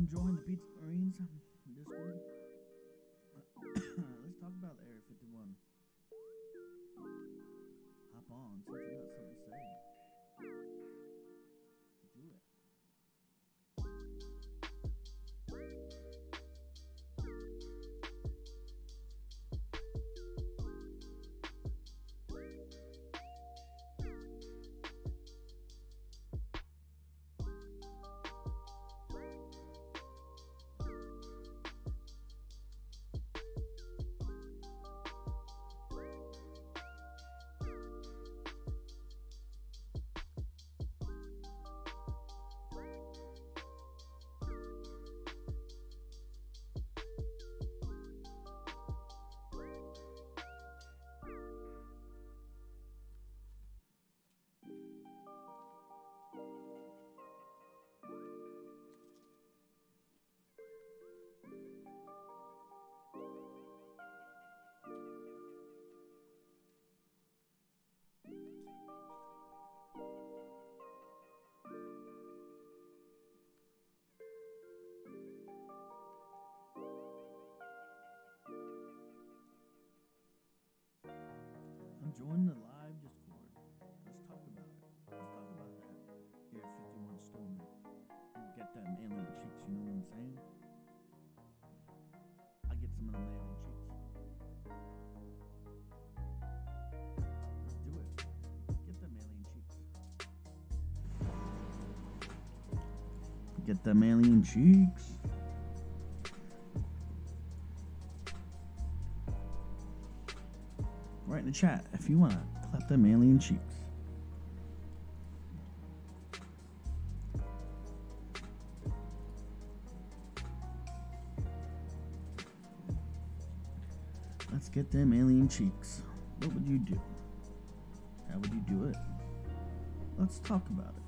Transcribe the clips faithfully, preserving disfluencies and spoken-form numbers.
Join the Pizza Marines Discord. Let's talk about Area fifty-one. Hop on, see if you got something to say. Do it. I'm joining the live Discord. Let's talk about it. Let's talk about that. Area fifty-one storm. We'll get them alien cheeks, you know what I'm saying? I get some of them alien cheeks. Let's do it. Get them alien cheeks. Get them alien cheeks. Right in the chat if you want to clap them alien cheeks. Let's get them alien cheeks. What would you do? How would you do it? Let's talk about it.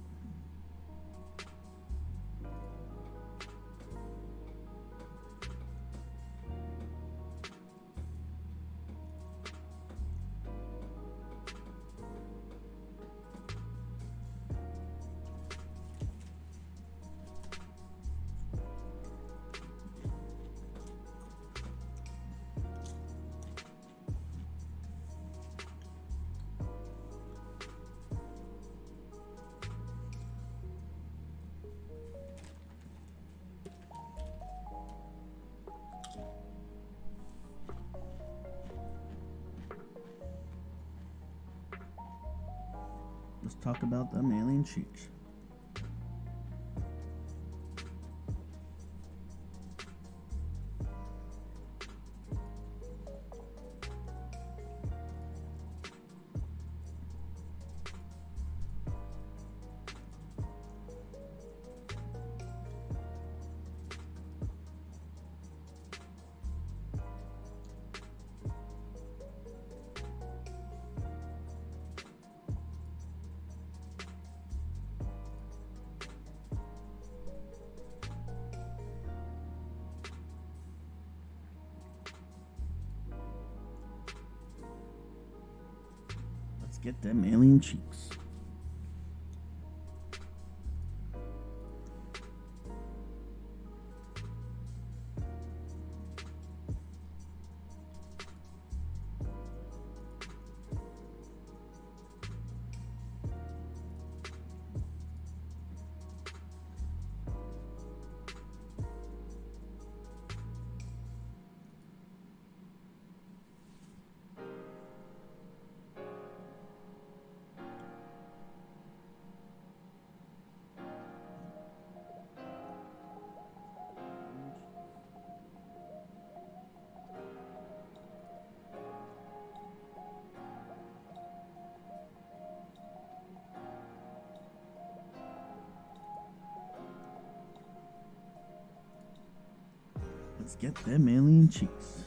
Let's talk about them alien cheeks. Get them alien cheeks. Let's get them alien cheeks.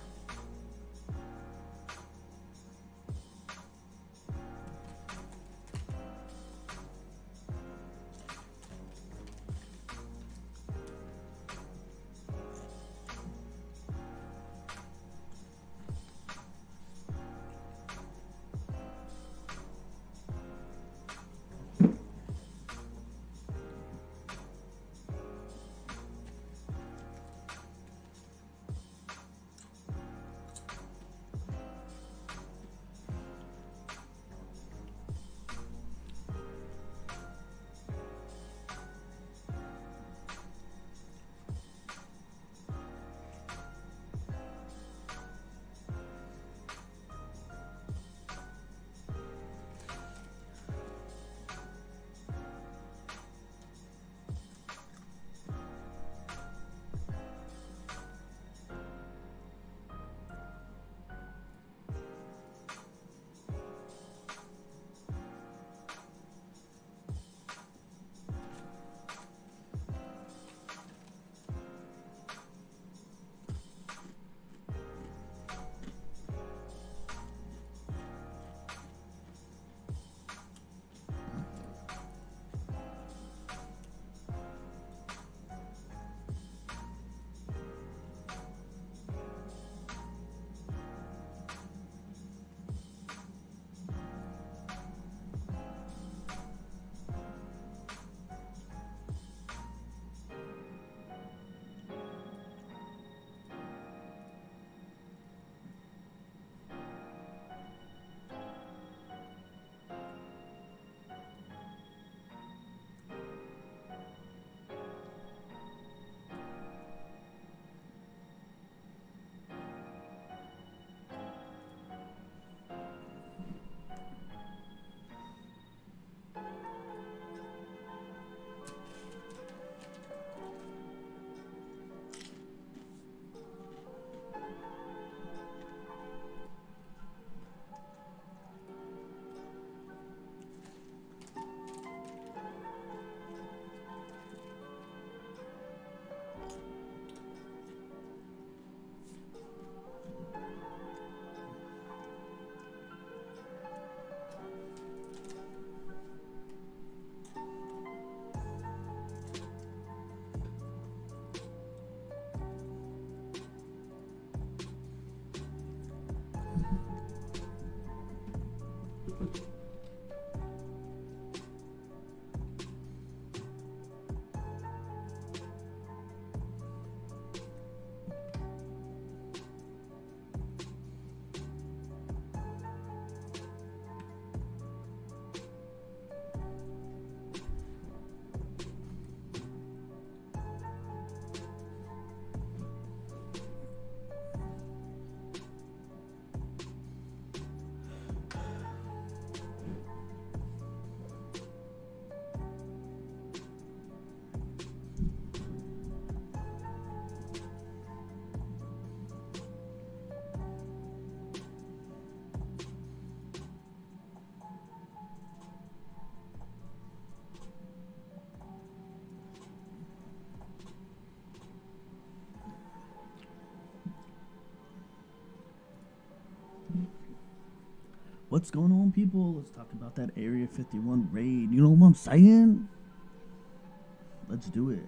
What's going on, people? Let's talk about that Area fifty-one raid. You know what I'm saying? Let's do it.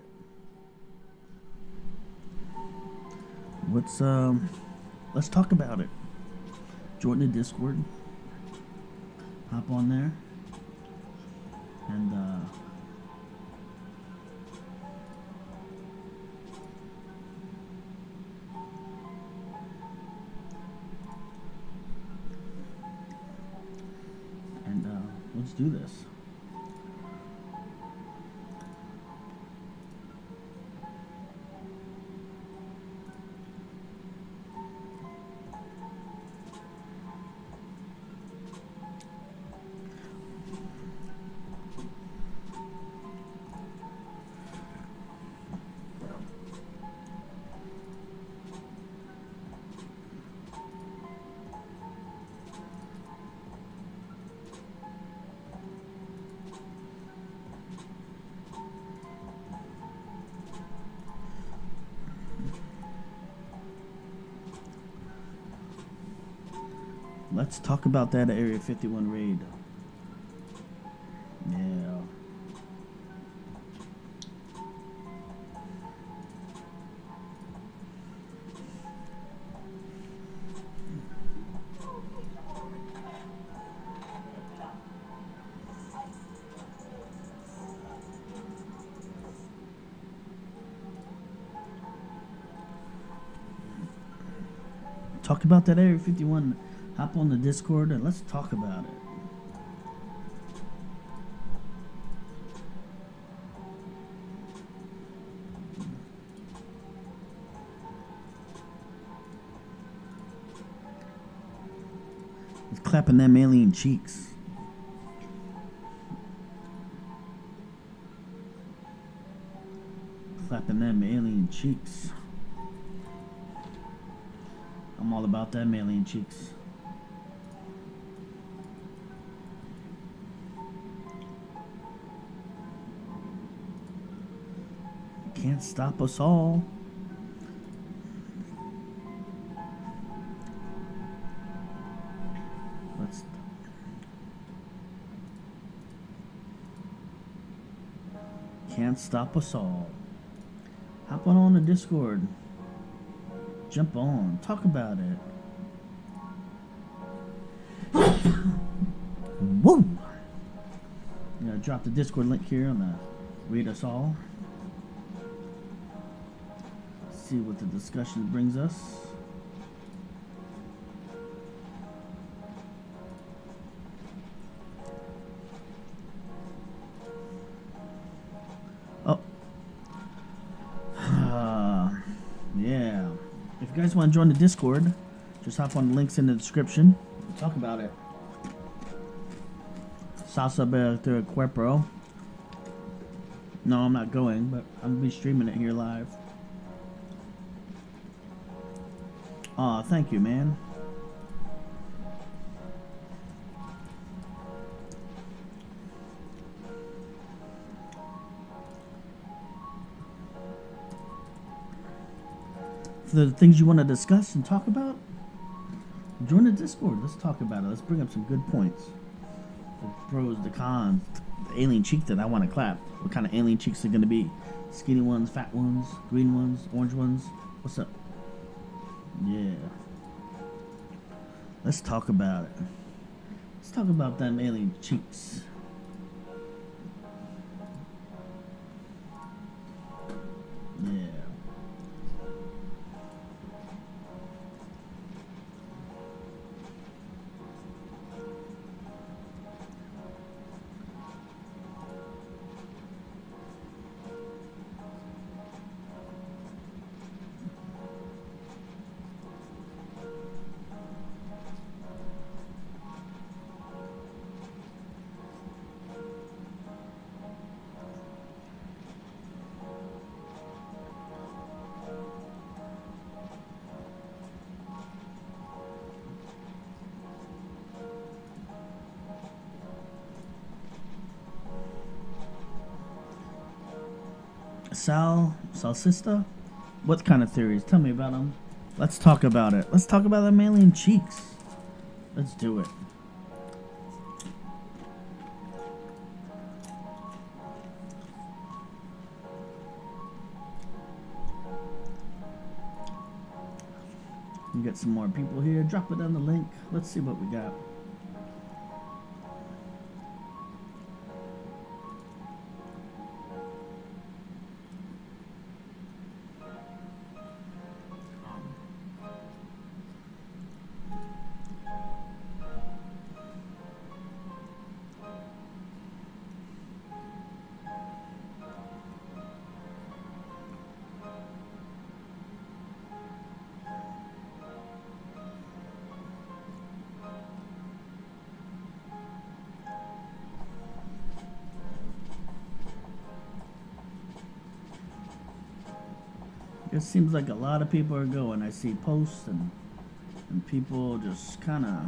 What's, um, let's talk about it. Join the Discord. Hop on there. And, uh, and, uh, let's do this. Let's talk about that Area fifty-one raid. Yeah. Talk about that Area fifty-one. Hop on the Discord and let's talk about it. He's clapping them alien cheeks. Clapping them alien cheeks. I'm all about them alien cheeks. Can't stop us all. Let's can't stop us all. Hop on on the Discord. Jump on. Talk about it. Whoa! I'm gonna drop the Discord link here on the Read Us All. See what the discussion brings us. Oh. Uh, yeah. If you guys want to join the Discord, just hop on the links in the description. We'll talk about it. Salsa Better Cuerpo. No, I'm not going, but I'm going to be streaming it here live. Aw, oh, thank you, man. For the things you want to discuss and talk about, join the Discord. Let's talk about it. Let's bring up some good points. The pros, the cons, the alien cheek that I want to clap. What kind of alien cheeks are going to be? Skinny ones, fat ones, green ones, orange ones? What's up? Yeah. Let's talk about it. Let's talk about them alien cheeks. Yeah. Sal, Salsista? What kind of theories? Tell me about them. Let's talk about it. Let's talk about them alien cheeks. Let's do it. We get some more people here. Drop it on the link. Let's see what we got. It seems like a lot of people are going. I see posts and and people just kind of.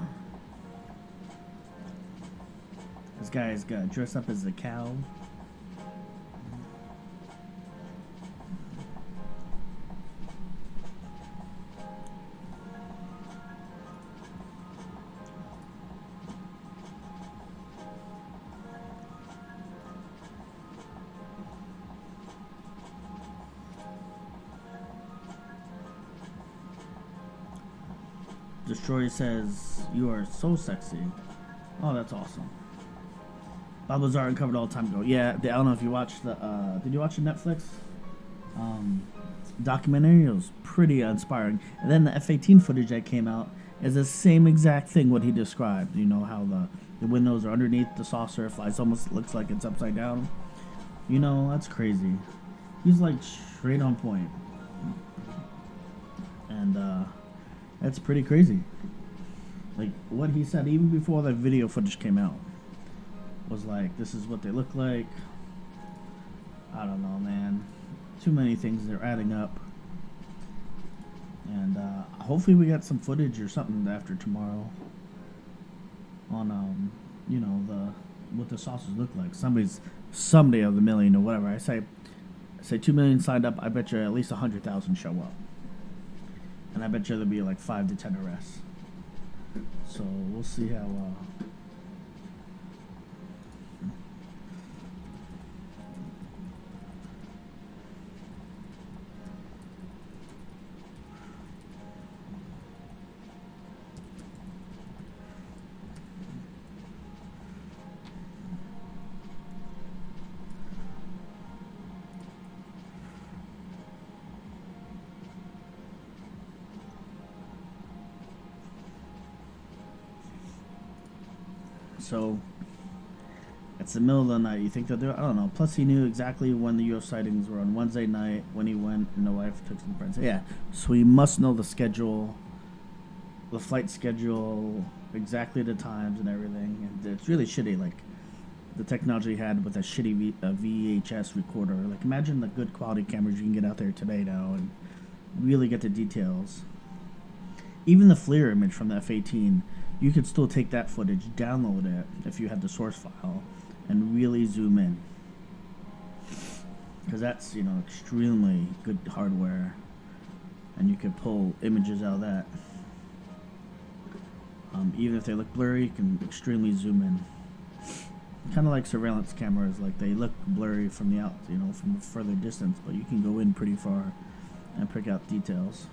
This guy's got dressed up as a cow. Destroy says, "You are so sexy." Oh, that's awesome. Bob Lazar uncovered all the time ago. Yeah, I don't know if you watched the. Uh, did you watch the Netflix um, documentary? It was pretty inspiring. And then the F eighteen footage that came out is the same exact thing what he described. You know how the the windows are underneath the saucer. It flies almost looks like it's upside down. You know, that's crazy. He's like straight on point. And uh, that's pretty crazy. Like what he said even before that video footage came out was like, this is what they look like. I don't know, man. Too many things they're adding up. And uh, hopefully we got some footage or something after tomorrow on um, you know, the what the saucers look like. Somebody's someday of the million or whatever. I say I say two million signed up, I bet you at least a hundred thousand show up. And I bet you there'll be like five to ten arrests. So we'll see how uh So it's the middle of the night. You think they'll do it? I don't know. Plus, he knew exactly when the U F sightings were on Wednesday night when he went and the wife took some friends. Yeah, so he must know the schedule, the flight schedule, exactly the times and everything. And it's really shitty. Like the technology he had with a shitty v, a V H S recorder. Like imagine the good quality cameras you can get out there today now and really get the details. Even the FLIR image from the F eighteen. You could still take that footage, download it if you have the source file, and really zoom in. Because that's, you know, extremely good hardware. And you could pull images out of that. Um, even if they look blurry, you can extremely zoom in. Kind of like surveillance cameras, like they look blurry from the out, you know, from a further distance, but you can go in pretty far and pick out details.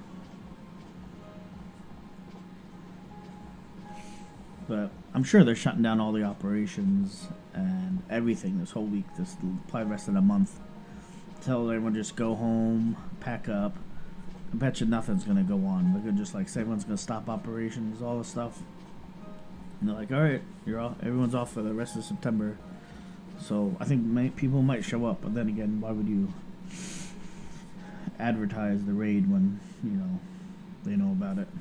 But I'm sure they're shutting down all the operations and everything this whole week, this probably the rest of the month. Tell everyone just go home, pack up. I bet you nothing's going to go on. They're going to just like say everyone's going to stop operations, all this stuff. And they're like, all right, you're all, everyone's off for the rest of September. So I think may, people might show up. But then again, why would you advertise the raid when, you know, they know about it?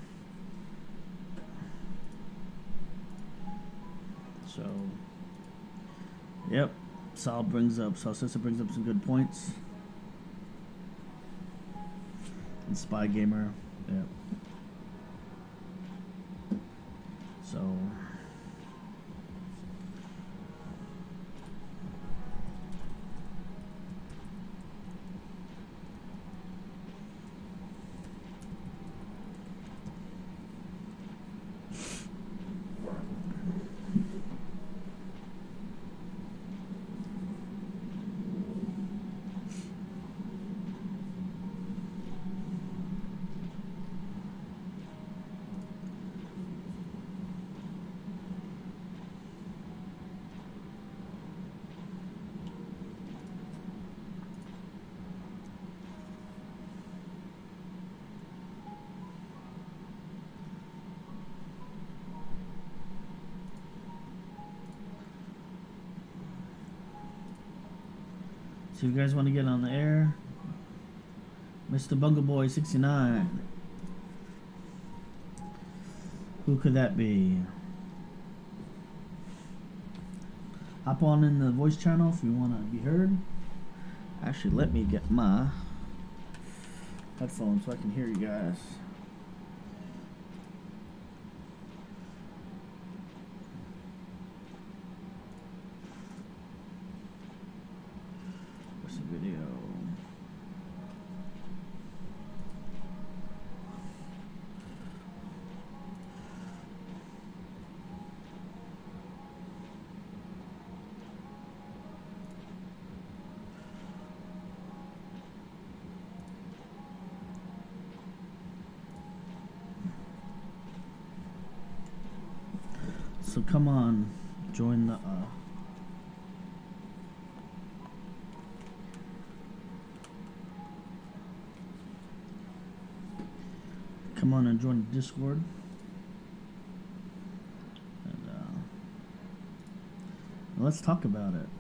So, yep, Sal brings up, Sal Sissa brings up some good points. And Spy Gamer, yep. So, So you guys want to get on the air? Mister Bungle Boy sixty-nine. Who could that be? Hop on in the voice channel if you want to be heard. Actually, let me get my headphones so I can hear you guys. What's the video? So come on, join the uh come on and join the Discord. And uh let's talk about it.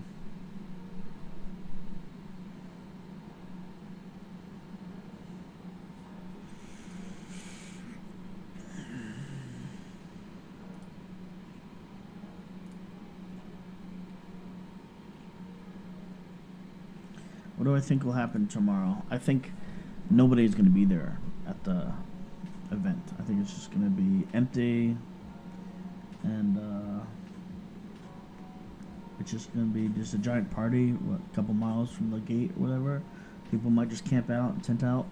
What do I think will happen tomorrow? I think nobody's going to be there at the event. I think it's just going to be empty, and uh, it's just going to be just a giant party, what, a couple miles from the gate or whatever. People might just camp out and tent out,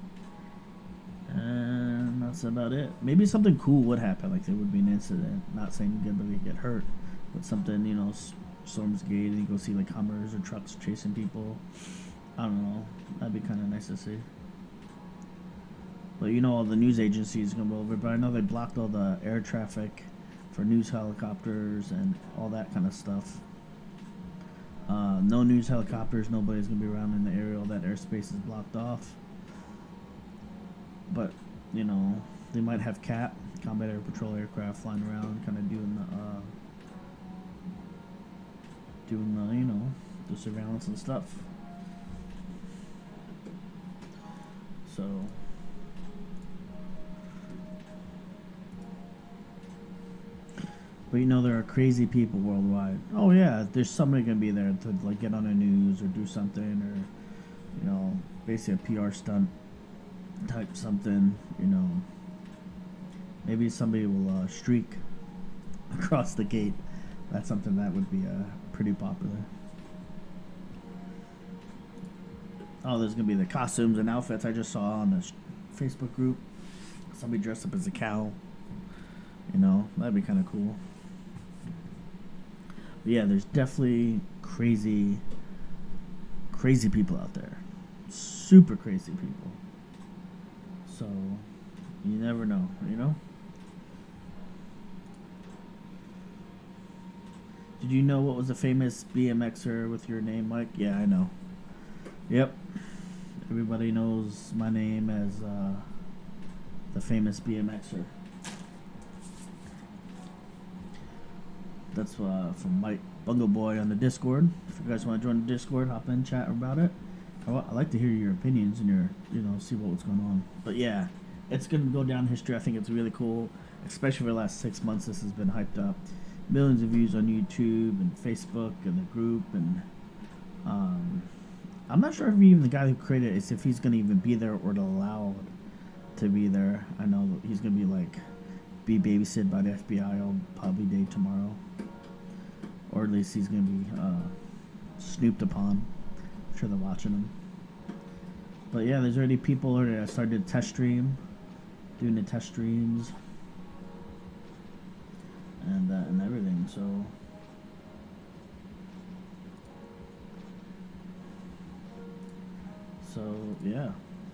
and that's about it. Maybe something cool would happen, like there would be an incident. Not saying anybody get hurt, but something, you know, storms gate, and you go see like Hummers or trucks chasing people. I don't know. That'd be kind of nice to see. But you know, all the news agencies come over. But I know they blocked all the air traffic for news helicopters and all that kind of stuff. Uh, no news helicopters. Nobody's gonna be around in the area. All that airspace is blocked off. But you know, they might have C A P, combat air patrol aircraft, flying around, kind of doing the, uh, doing the, you know, the surveillance and stuff. So, but you know, there are crazy people worldwide. Oh yeah, there's somebody gonna be there to like get on the news or do something, or you know, basically a P R stunt type something. You know, maybe somebody will uh, streak across the gate. That's something that would be uh, pretty popular. Oh, there's gonna be the costumes and outfits I just saw on the Facebook group. Somebody dressed up as a cow. You know, that'd be kind of cool. But yeah, there's definitely crazy, crazy people out there. Super crazy people. So, you never know, you know? Did you know what was a famous B M Xer with your name, Mike? Yeah, I know. Yep. Everybody knows my name as uh, the famous B M Xer. That's uh, from Mike Bungle Boy on the Discord. If you guys want to join the Discord, hop in, chat about it. I, I like to hear your opinions and your, you know, see what's going on. But yeah, it's going to go down in history. I think it's really cool, especially for the last six months. This has been hyped up. Millions of views on YouTube and Facebook and the group, and um, I'm not sure if even the guy who created it is if he's going to even be there or allowed to be there. I know he's going to be like be babysitted by the F B I all probably day tomorrow, or at least he's going to be uh, snooped upon. I'm sure they're watching him. But yeah, there's already people already. I started test stream, doing the test streams, and uh, and everything. So. So, yeah.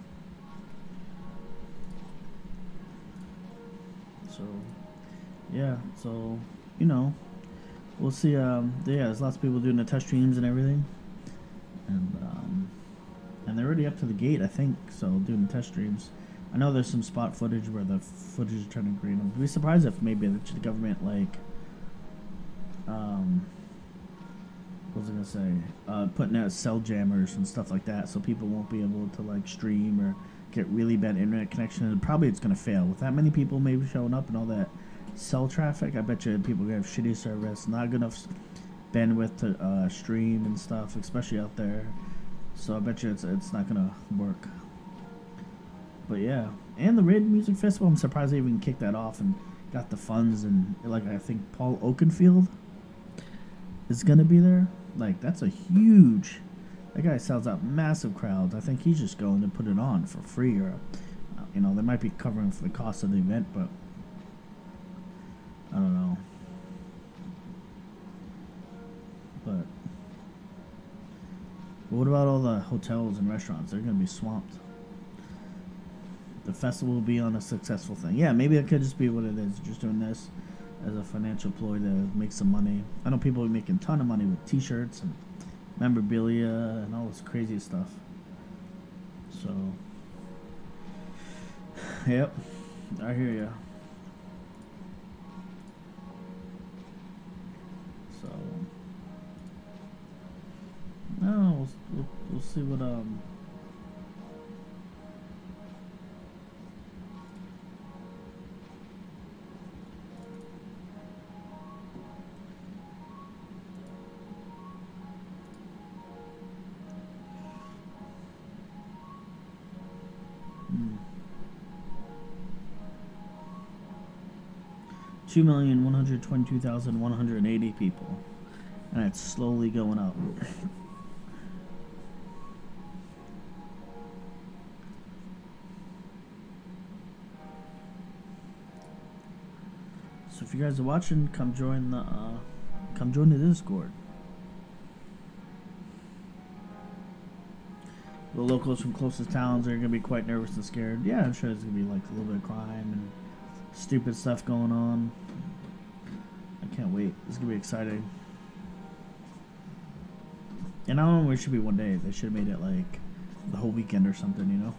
So, yeah. So, you know, we'll see. Um, yeah, there's lots of people doing the test streams and everything. And, um, and they're already up to the gate, I think, so doing the test streams. I know there's some spot footage where the footage is trying to green them. I'd be surprised if maybe the government, like, um, what was I gonna say? Uh, putting out cell jammers and stuff like that, so people won't be able to like stream or get really bad internet connection. And probably it's gonna fail with that many people maybe showing up and all that cell traffic. I bet you people are gonna have shitty service, not good enough bandwidth to uh, stream and stuff, especially out there. So I bet you it's it's not gonna work. But yeah, and the Red Music Festival, I'm surprised they even kicked that off and got the funds, and like I think Paul Oakenfold is gonna be there. Like that's a huge. That guy sells out massive crowds. I think he's just going to put it on for free, or uh, you know, they might be covering for the cost of the event, but I don't know. But, but what about all the hotels and restaurants? They're gonna be swamped. The festival will be on a successful thing. Yeah, maybe it could just be what it is. Just doing this as a financial ploy to make some money. I know people are making a ton of money with T-shirts and memorabilia and all this crazy stuff. So, yep, I hear ya. So, no, we'll, we'll, we'll see what um. Two million one hundred twenty-two thousand one hundred eighty people, and it's slowly going up. So if you guys are watching, come join the uh, come join the Discord. The locals from closest towns are gonna be quite nervous and scared. Yeah, I'm sure there's gonna be like a little bit of crime and stupid stuff going on. I can't wait. It's gonna be exciting. And I don't know, it should be one day. They should have made it like the whole weekend or something, you know?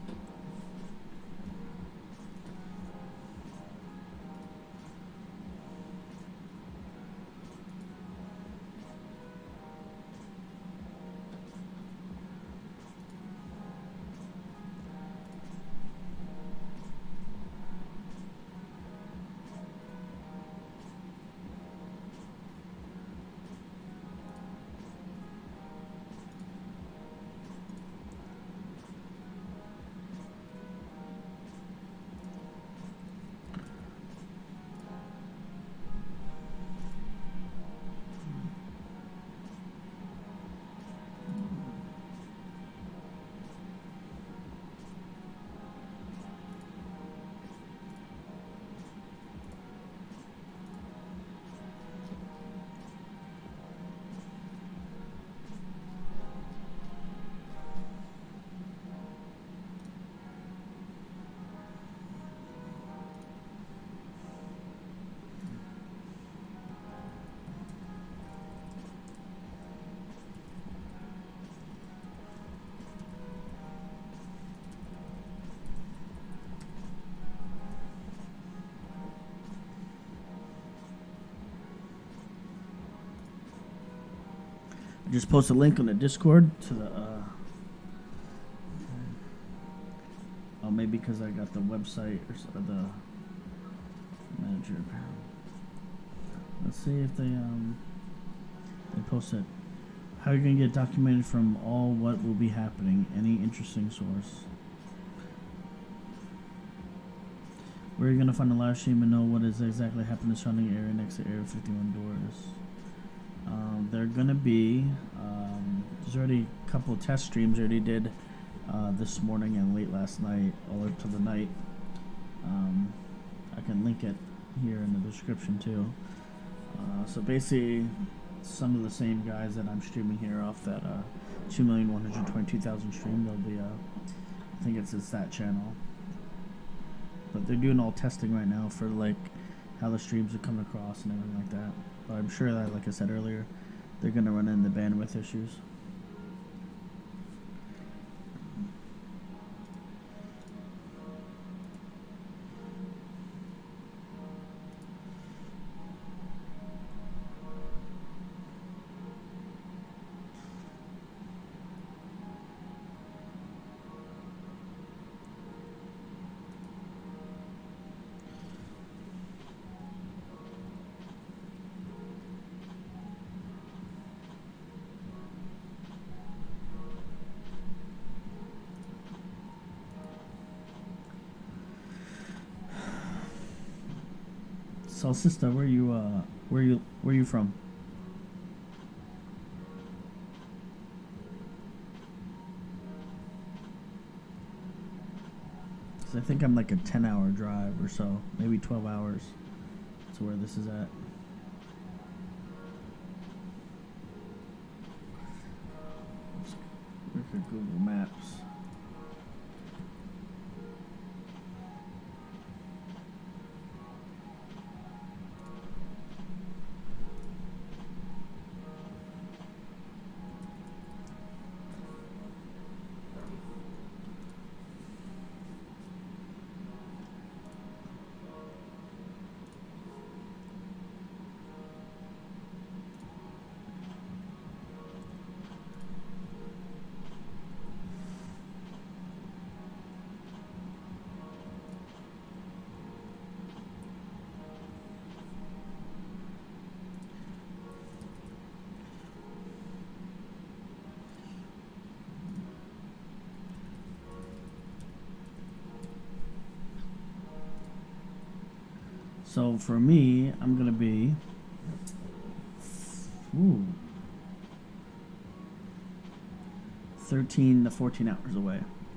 Just post a link on the Discord to the, uh, oh, maybe because I got the website or so, the manager. Let's see if they, um, they post it. How are you going to get documented from all what will be happening? Any interesting source? Where are you going to find a live stream and know what is exactly happening in the surrounding area next to Area fifty-one doors? Um, they're gonna be. Um, there's already a couple of test streams I already did uh, this morning and late last night, all up to the night. Um, I can link it here in the description too. Uh, so basically, some of the same guys that I'm streaming here off that uh, two million one hundred twenty-two thousand stream. They'll be. Uh, I think it's it's that channel. But they're doing all testing right now for like how the streams are coming across and everything like that. But I'm sure that, like I said earlier, they're going to run into bandwidth issues. So, sister, where you uh, where you where you from? I think I'm like a ten hour drive or so, maybe twelve hours to where this is at. Look at Google Maps. So for me, I'm gonna be ooh, thirteen to fourteen hours away.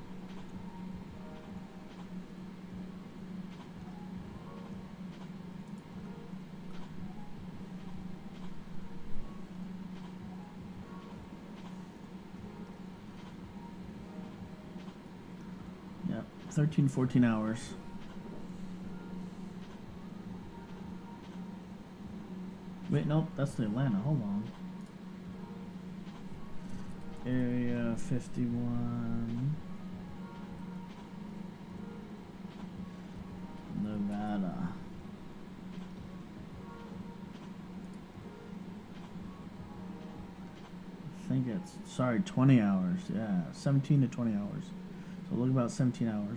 Yep, thirteen, fourteen hours. Wait, nope, that's the Atlanta. Hold on. Area fifty-one. Nevada. I think it's, sorry, twenty hours. Yeah, seventeen to twenty hours. So look about seventeen hours.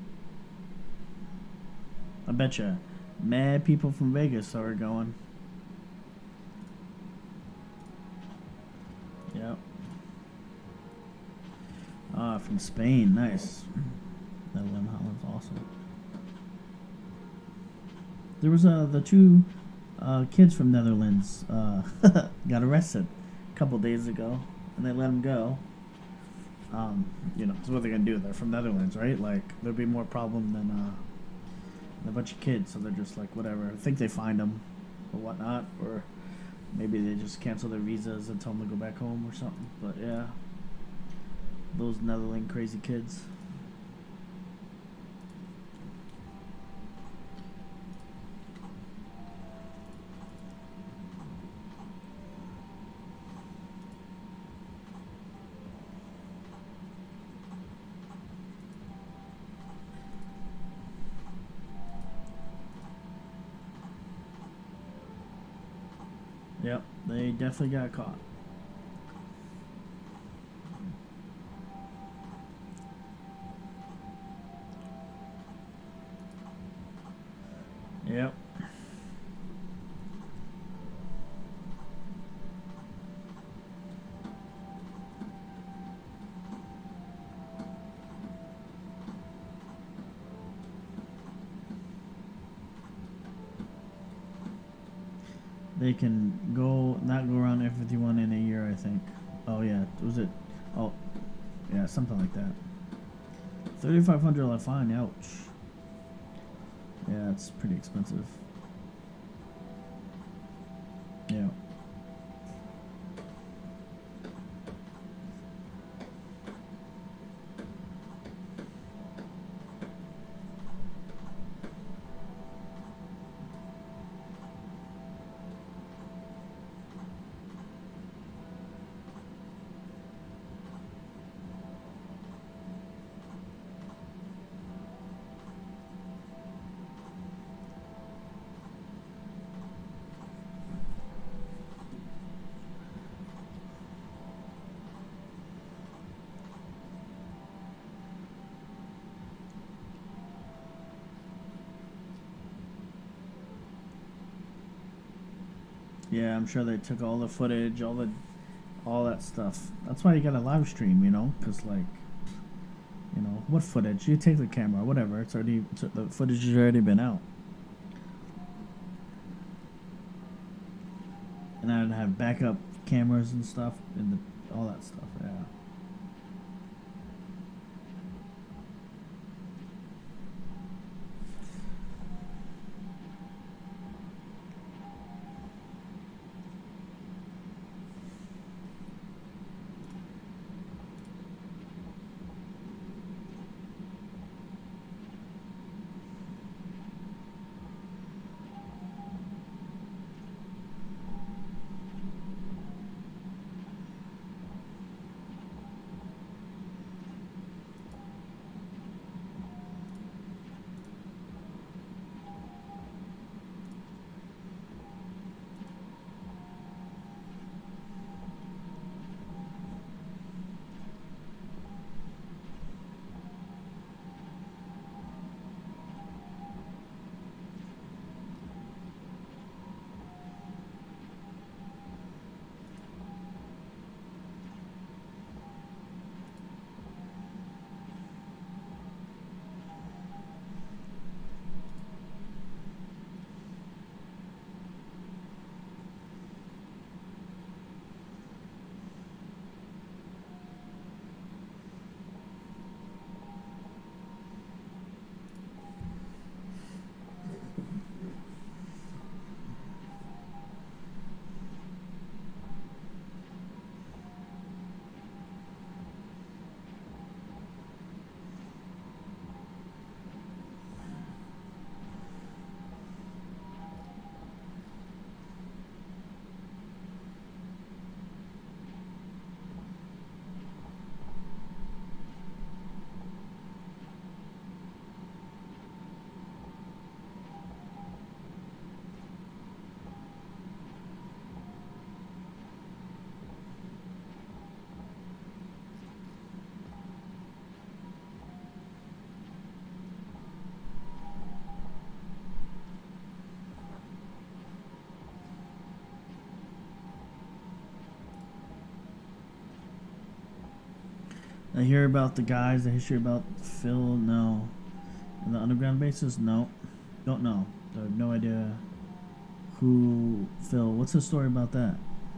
I bet you mad people from Vegas are going. Yep. Ah, from Spain. Nice. Netherlands, Holland's awesome. There was uh, the two uh, kids from Netherlands uh, got arrested a couple days ago, and they let them go. Um, you know, so what they're gonna do? They're from Netherlands, right? Like, there'd be more problem than uh, a bunch of kids. So they're just like, whatever. I think they find them or whatnot, or maybe they just cancel their visas and tell them to go back home or something. But yeah, those Netherlands crazy kids. Yep, they definitely got caught. Yep. They can go, not go around F fifty-one in a year, I think. Oh yeah, was it? Oh, yeah, something like that. thirty-five hundred dollars fine, ouch. Yeah, it's pretty expensive. Yeah. Yeah, I'm sure they took all the footage, all the, all that stuff. That's why you got a live stream, you know, because like, you know, what footage? You take the camera, whatever. It's already, it's, the footage has already been out. And I'd have backup cameras and stuff, and the, all that stuff, yeah. I hear about the guys, the history about Phil, no. And the underground bases, no. Don't know. I have no idea who Phil. What's the story about that?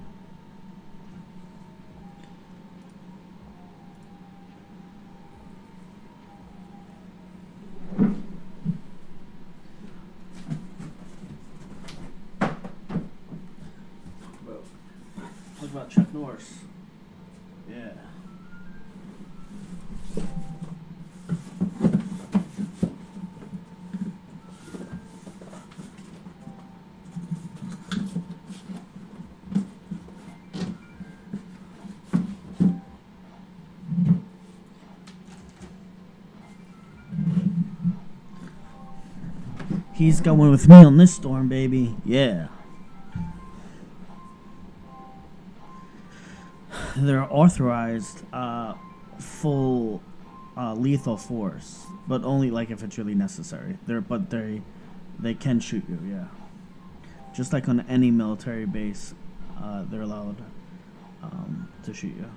Talk about Chuck Norris. Yeah. He's going with me on this storm, baby. Yeah. They're authorized uh, full uh, lethal force, but only like if it's really necessary. They're but they they can shoot you. Yeah. Just like on any military base, uh, they're allowed um, to shoot you.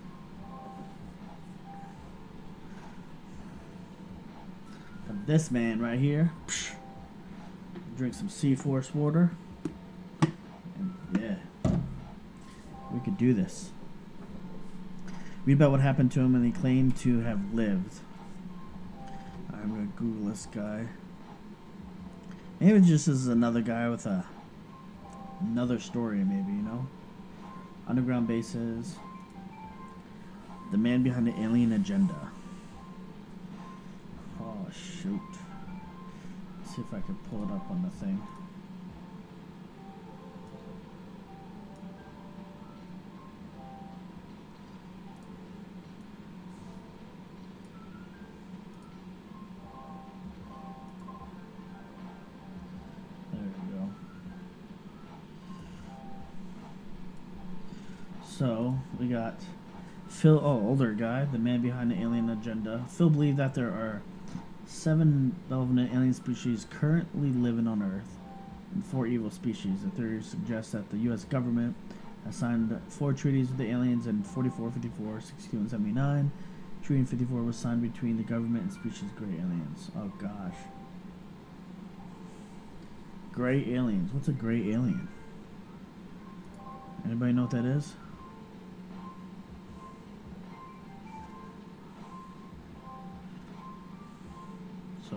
But this man right here. Psh, drink some C-Force water. And yeah. We could do this. Read about what happened to him and he claimed to have lived. I'm going to Google this guy. Maybe it just is another guy with a another story, maybe, you know? Underground bases. The man behind the alien agenda. Oh, shoot. Let's see if I can pull it up on the thing. There we go. So, we got Phil, oh, older guy, the man behind the alien agenda. Phil believed that there are seven relevant alien species currently living on Earth and four evil species. The theory suggests that the U S government has signed four treaties with the aliens in forty-four, fifty-four, sixty-two, and seventy-nine. Treaty in fifty-four was signed between the government and species gray aliens. Oh, gosh. Gray aliens. What's a gray alien? Anybody know what that is? So,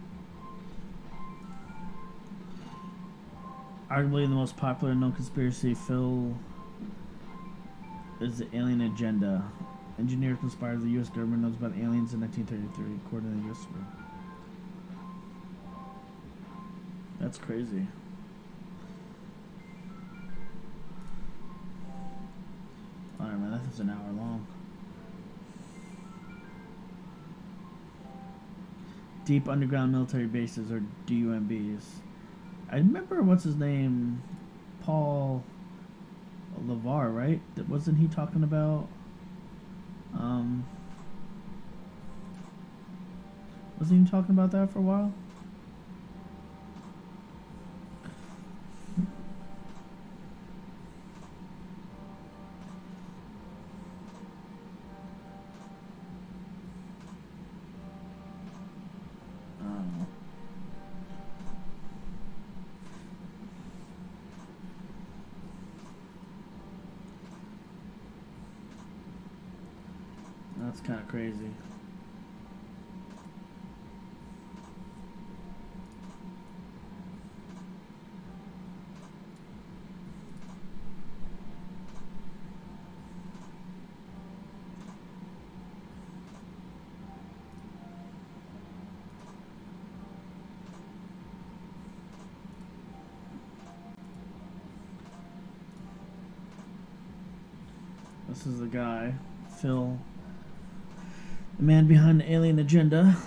arguably the most popular known conspiracy, Phil, is the alien agenda. Engineer conspired the U S government knows about aliens in nineteen thirty-three, according to the U S That's crazy. Alright, man, that's an hour long. Deep underground military bases, or D U M Bs. I remember, what's his name? Paul LeVar, right? Wasn't he talking about... Um, wasn't he talking about that for a while? That's kind of crazy. This is the guy, Phil, the man behind the alien agenda.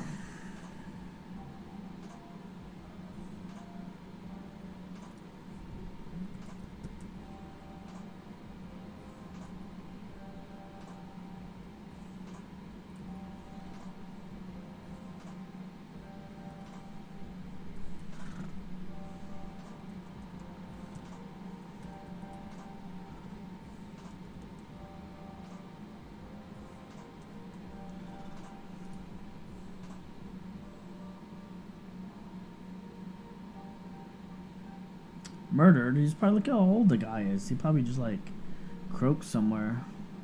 Murdered? He's probably, look how old the guy is. He probably just like croaked somewhere.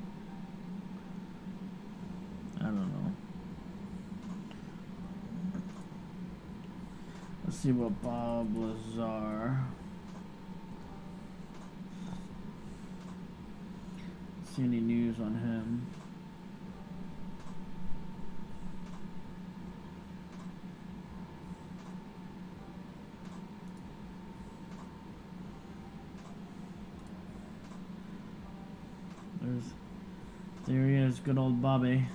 I don't know. Let's see what Bob Lazar. See any news on him? There's, there he is, good old Bobby.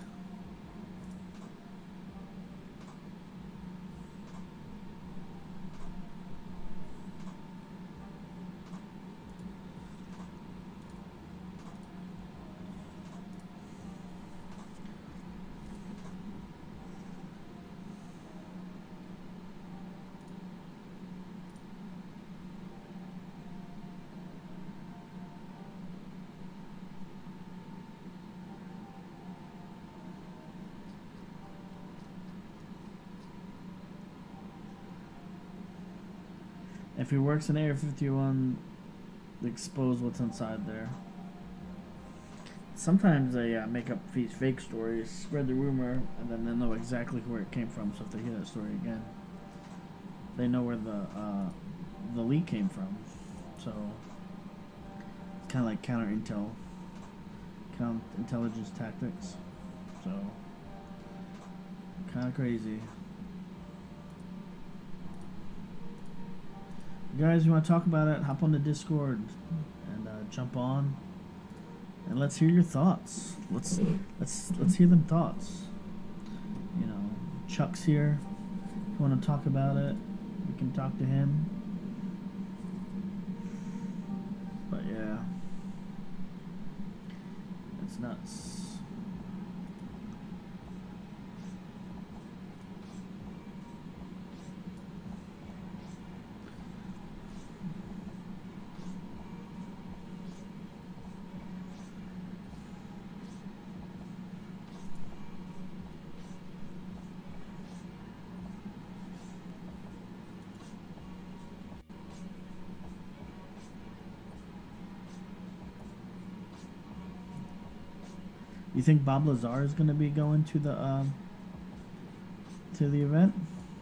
If he works in Area fifty-one, expose what's inside there. Sometimes they uh, make up these fake stories, spread the rumor, and then they know exactly where it came from. So if they hear that story again, they know where the uh, the leak came from. So it's kind of like counter intel, counter intelligence tactics. So kind of crazy. Guys, you want to talk about it? Hop on the Discord and uh, jump on, and let's hear your thoughts. Let's let's let's hear them thoughts. You know, Chuck's here. If you want to talk about it, we can talk to him. But yeah, it's nuts. You think Bob Lazar is going to be going to the um, to the event?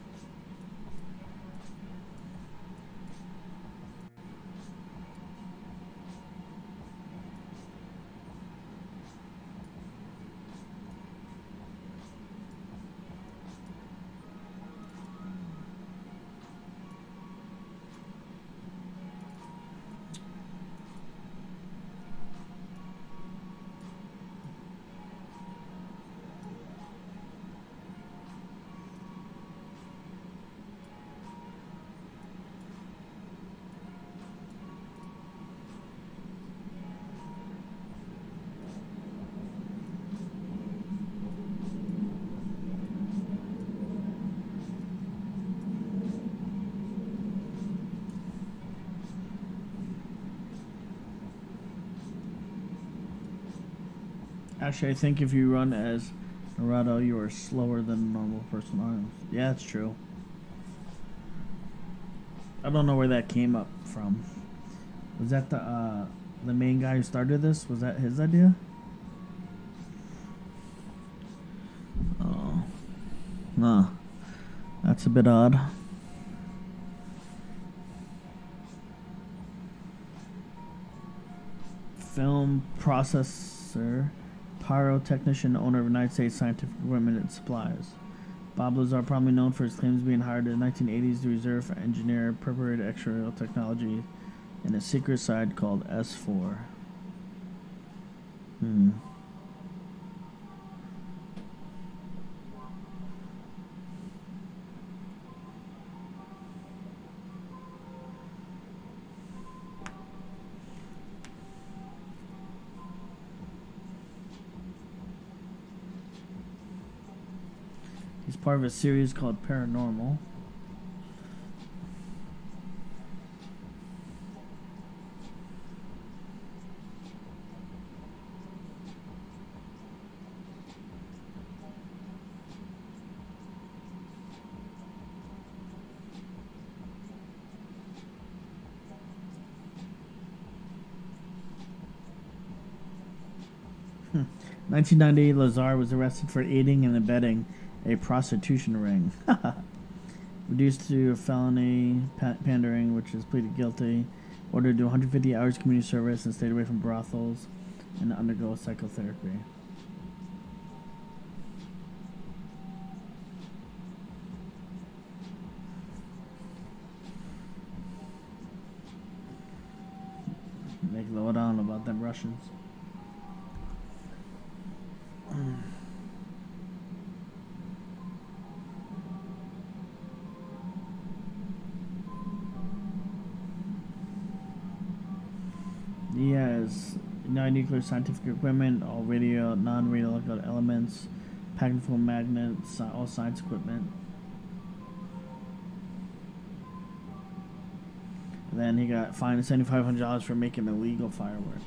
Actually, I think if you run as Naruto, you are slower than a normal person arms. Yeah, it's true. I don't know where that came up from. Was that the uh, the main guy who started this? Was that his idea? Oh, no, that's a bit odd. Film processor. Pyrotechnician, owner of United States Scientific Equipment and Supplies. Bob Lazar, probably known for his claims being hired in the nineteen eighties to reserve for engineer prepared X-ray technology in a secret site called S four. Hmm. He's part of a series called Paranormal. nineteen ninety, Lazar was arrested for aiding and abetting a prostitution ring. Reduced to a felony pa- pandering, which is pleaded guilty. Ordered to one hundred fifty hours community service and stayed away from brothels and undergo psychotherapy. Make low down about them Russians. He has non-nuclear scientific equipment, all radio, non-radioactive elements, packing full magnets, all science equipment. And then he got fined seventy-five hundred dollars for making illegal fireworks.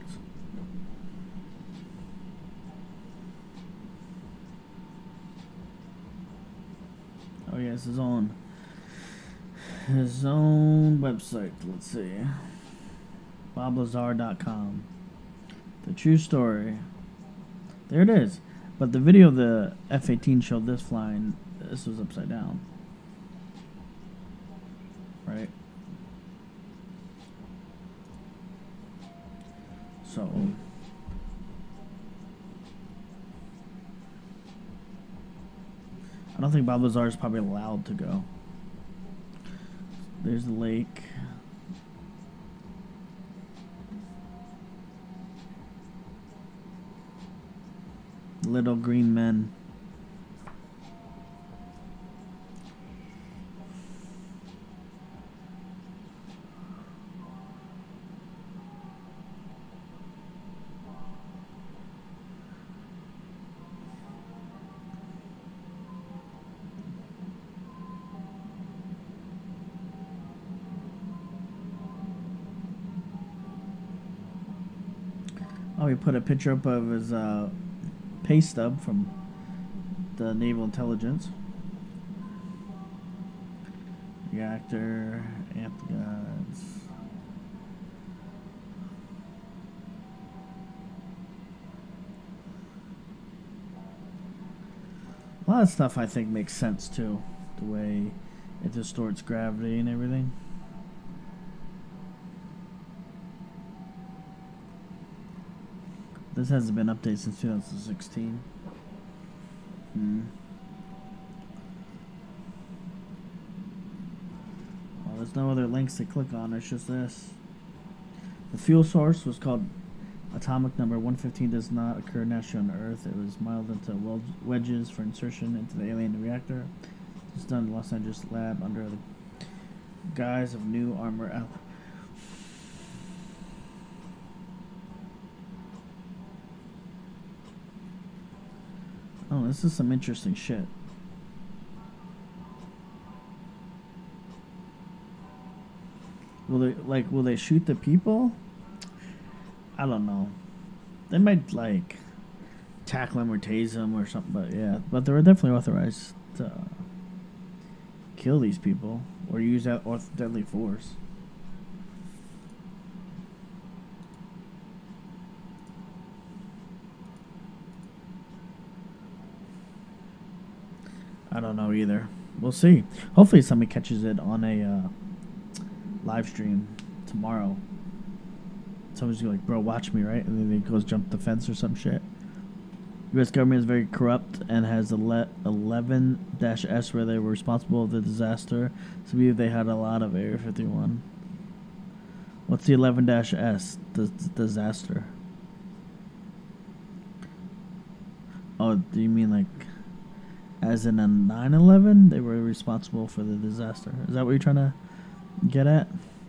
Oh, he has his own, his own website. Let's see. bob lazar dot com. The true story. There it is. But the video of the F eighteen showed this flying. This was upside down. Right? So. I don't think Bob Lazar is probably allowed to go. There's the lake. Little green men. Oh, he put a picture up of his uh, pay stub from the Naval Intelligence. Reactor, amp guns. A lot of stuff I think makes sense too. The way it distorts gravity and everything. This hasn't been updated since two thousand sixteen. Hmm. Well, there's no other links to click on, it's just this. The fuel source was called atomic number one fifteen, does not occur naturally on Earth. It was molded into wedges for insertion into the alien reactor. It's done in the Los Angeles lab under the guise of new armor out. Oh, this is some interesting shit. Will they like? Will they shoot the people? I don't know. They might like tackle them or tase them or something. But yeah, but they're definitely authorized to kill these people or use that deadly force. I don't know either. We'll see. Hopefully somebody catches it on a uh, live stream tomorrow. Somebody's like, bro, watch me, right? And then he goes jump the fence or some shit. U S government is very corrupt and has eleven dash S where they were responsible for the disaster. So maybe they had a lot of Area fifty-one. What's the eleven dash S? The disaster. Oh, do you mean like as in a nine eleven? They were responsible for the disaster. Is that what you're trying to get at?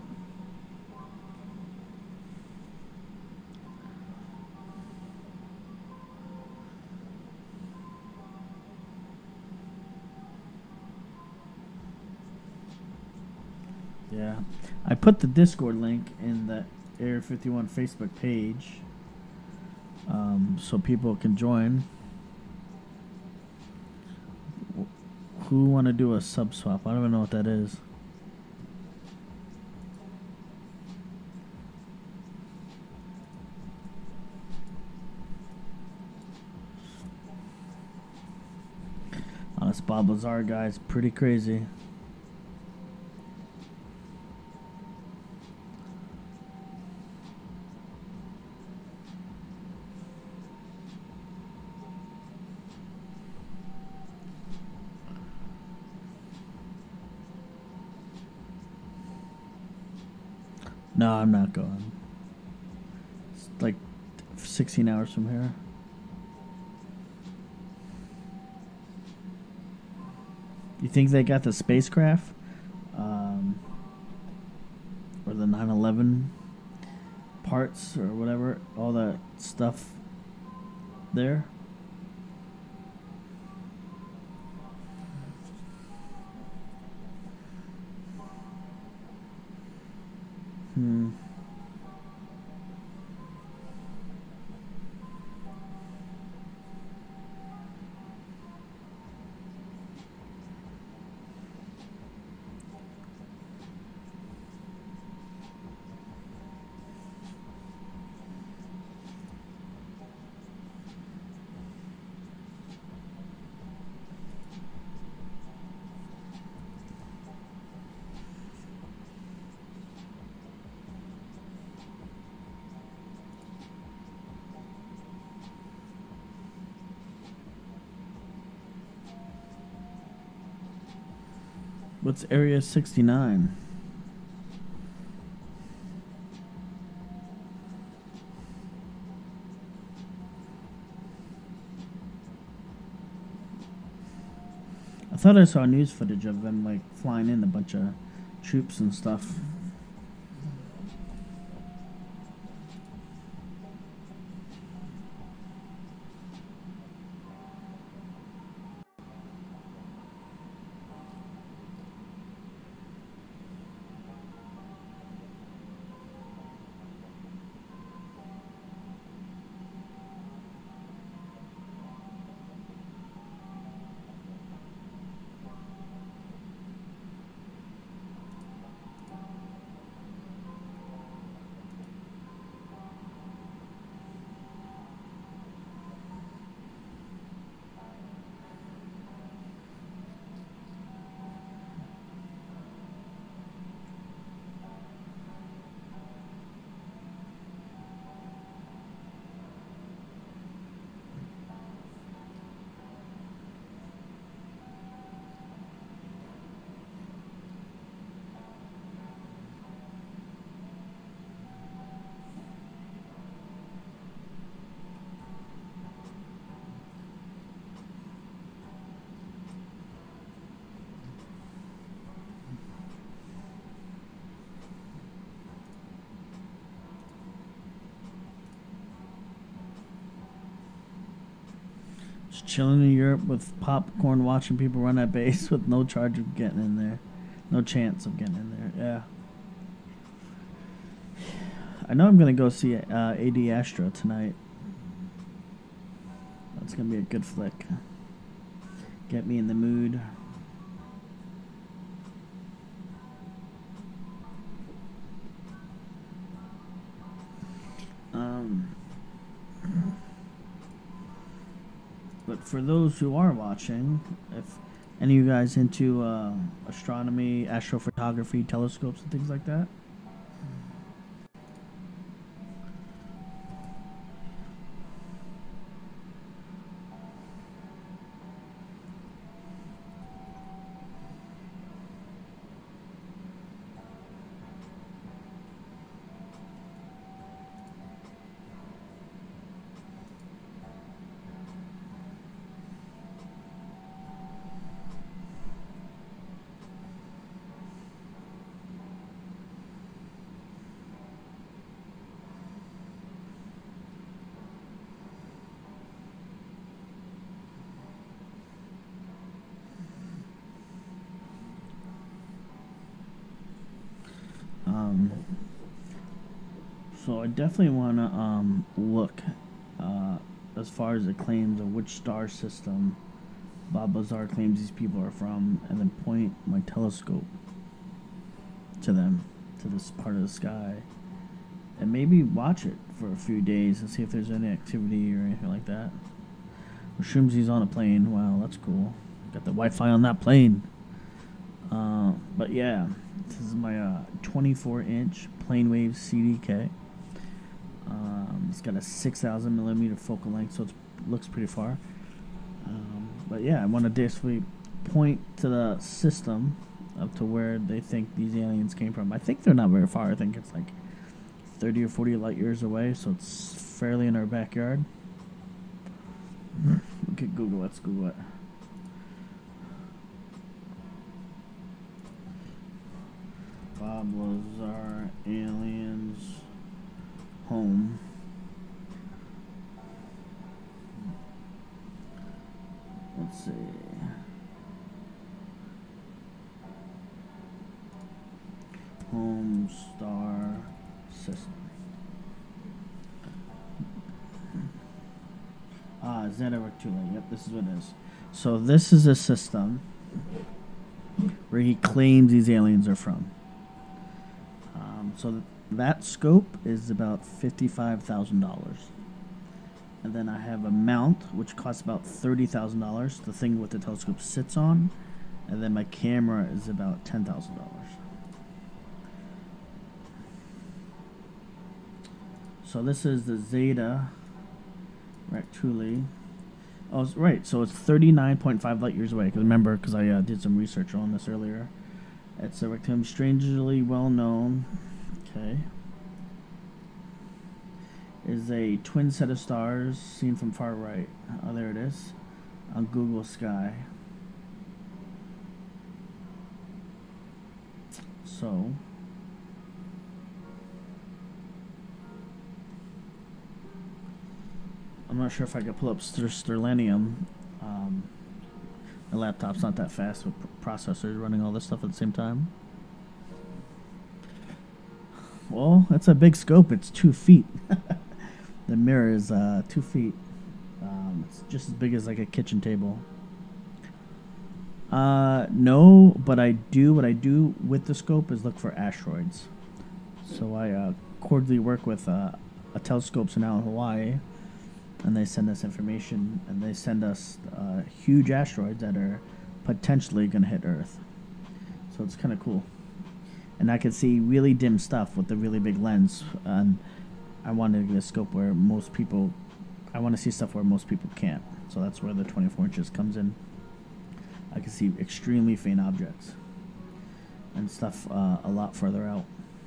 Yeah. I put the Discord link in the Area fifty-one Facebook page um, so people can join. Who want to do a sub swap? I don't even know what that is. Oh, this Bob Lazar guy is pretty crazy. No, I'm not going. It's like sixteen hours from here. You think they got the spacecraft? Um, or the nine eleven parts or whatever? All that stuff there? Hmm. What's Area sixty-nine? I thought I saw news footage of them like flying in a bunch of troops and stuff. Just chilling in Europe with popcorn, watching people run at base with no charge of getting in there. No chance of getting in there, yeah. I know I'm going to go see uh, Ad Astra tonight. That's going to be a good flick. Get me in the mood. Um, but for those who are watching, if any of you guys into uh, astronomy, astrophotography, telescopes, and things like that? Um, so I definitely want to um, look uh, as far as the claims of which star system Bob Lazar claims these people are from, and then point my telescope to them, to this part of the sky, and maybe watch it for a few days and see if there's any activity or anything like that. Shroomsy's on a plane. Wow, that's cool. Got the Wi-Fi on that plane. Uh, but yeah, this is my uh, twenty-four inch Planewave C D K. Um, it's got a six thousand millimeter focal length, so it looks pretty far. Um, but yeah, I want to basically point to the system up to where they think these aliens came from. I think they're not very far. I think it's like thirty or forty light years away, so it's fairly in our backyard. We could Google it. Let's Google it. Bob Lazar aliens home. Let's see. Home star system. Ah, Zeta Rectula. Yep, this is what it is. So this is a system where he claims these aliens are from. Um, so th that scope is about fifty-five thousand dollars. And then I have a mount, which costs about thirty thousand dollars. The thing with the telescope sits on. And then my camera is about ten thousand dollars. So this is the Zeta Rectuli. Oh, right. So it's thirty-nine point five light years away. Cause remember, because I uh, did some research on this earlier. It's a rectum strangely well known. Okay. Is a twin set of stars seen from far right. Oh, there it is. On Google Sky. So. I'm not sure if I could pull up Ster Sterlanium. Um, my laptop's not that fast with processors running all this stuff at the same time. Well, that's a big scope. It's two feet. The mirror is uh, two feet. Um, it's just as big as like a kitchen table. Uh, no, but I do. What I do with the scope is look for asteroids. So I uh, cordially work with uh, a telescopes now in Hawaii. And they send us information, and they send us uh, huge asteroids that are potentially going to hit Earth. So it's kind of cool. And I can see really dim stuff with the really big lens. And I wanted to get a scope where most people, I want to see stuff where most people can't. So that's where the twenty-four inches comes in. I can see extremely faint objects and stuff uh, a lot further out.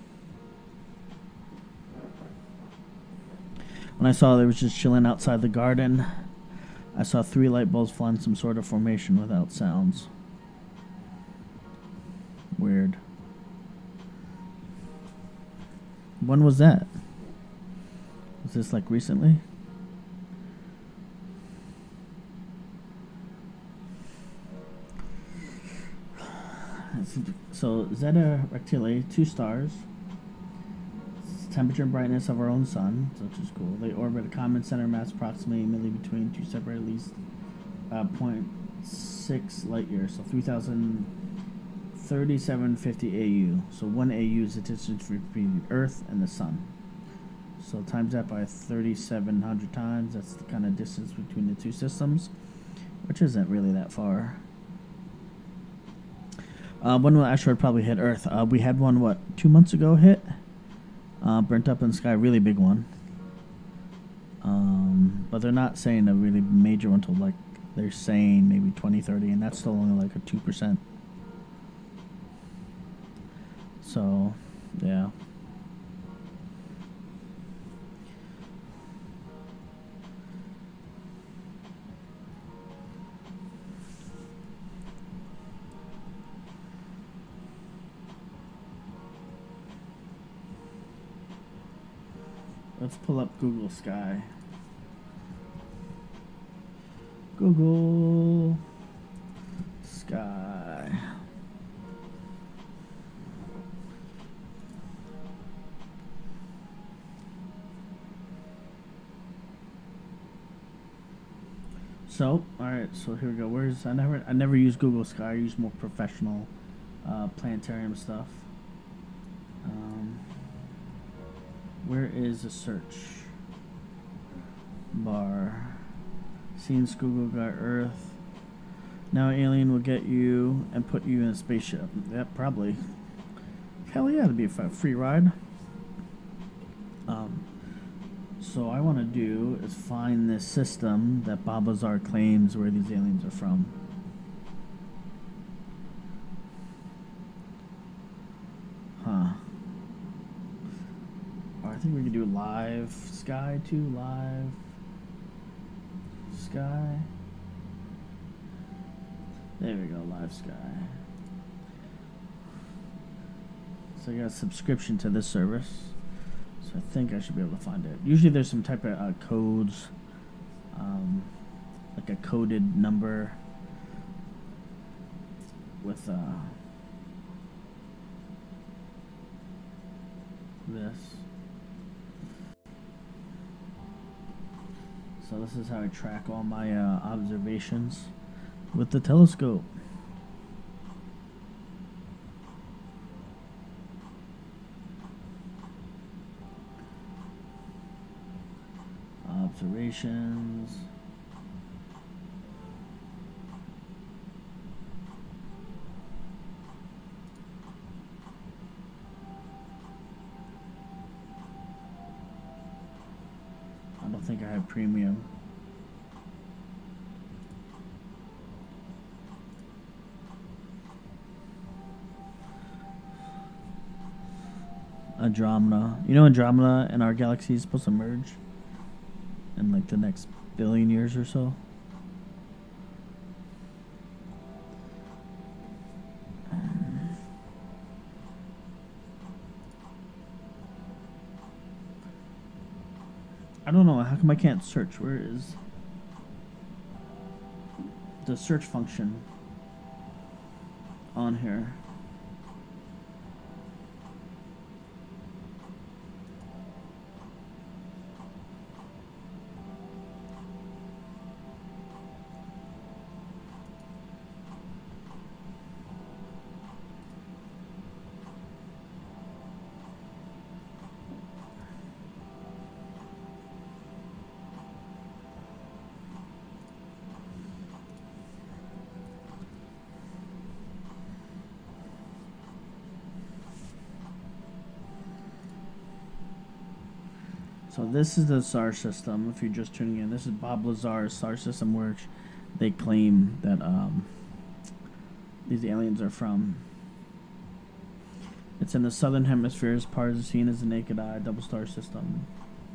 When I saw they was just chilling outside the garden, I saw three light bulbs fly in some sort of formation without sounds. Weird. When was that? Was this like recently? So Zeta Reticuli, two stars. Temperature and brightness of our own sun, which is cool. They orbit a common center mass approximately immediately between two separate at least uh, zero point six light years, so three thousand thirty-seven fifty A U. So one A U is the distance between Earth and the sun. So times that by thirty-seven hundred times, that's the kind of distance between the two systems, which isn't really that far. Uh, when will asteroid probably hit Earth? Uh, we had one, what, two months ago hit? Uh, burnt up in the sky, really big one. Um, but they're not saying a really major one until, like, they're saying maybe twenty thirty, and that's still only like a two percent. So, yeah. Let's pull up Google Sky. Google Sky. So, all right. So here we go. Where's I never I never use Google Sky. I use more professional uh, planetarium stuff. Um, where is the search bar? Since Google got Earth, now alien will get you and put you in a spaceship. Yep, probably. Hell yeah, it'd be a free ride. Um, so I want to do is find this system that Bob Lazar claims where these aliens are from. Huh. Oh, I think we could do live sky too. Live sky. There we go, live sky. So I got a subscription to this service. So I think I should be able to find it. Usually there's some type of uh, codes, um, like a coded number with uh, this. So this is how I track all my uh, observations with the telescope. Observations. I don't think I have premium. Andromeda. You know Andromeda and our galaxy is supposed to merge in like the next billion years or so. I don't know, how come I can't search? Where is the search function on here? So this is the S A R system, if you're just tuning in. This is Bob Lazar's S A R system, which they claim that um, these aliens are from. It's in the southern hemisphere, as part of the seen as the naked eye, double star system.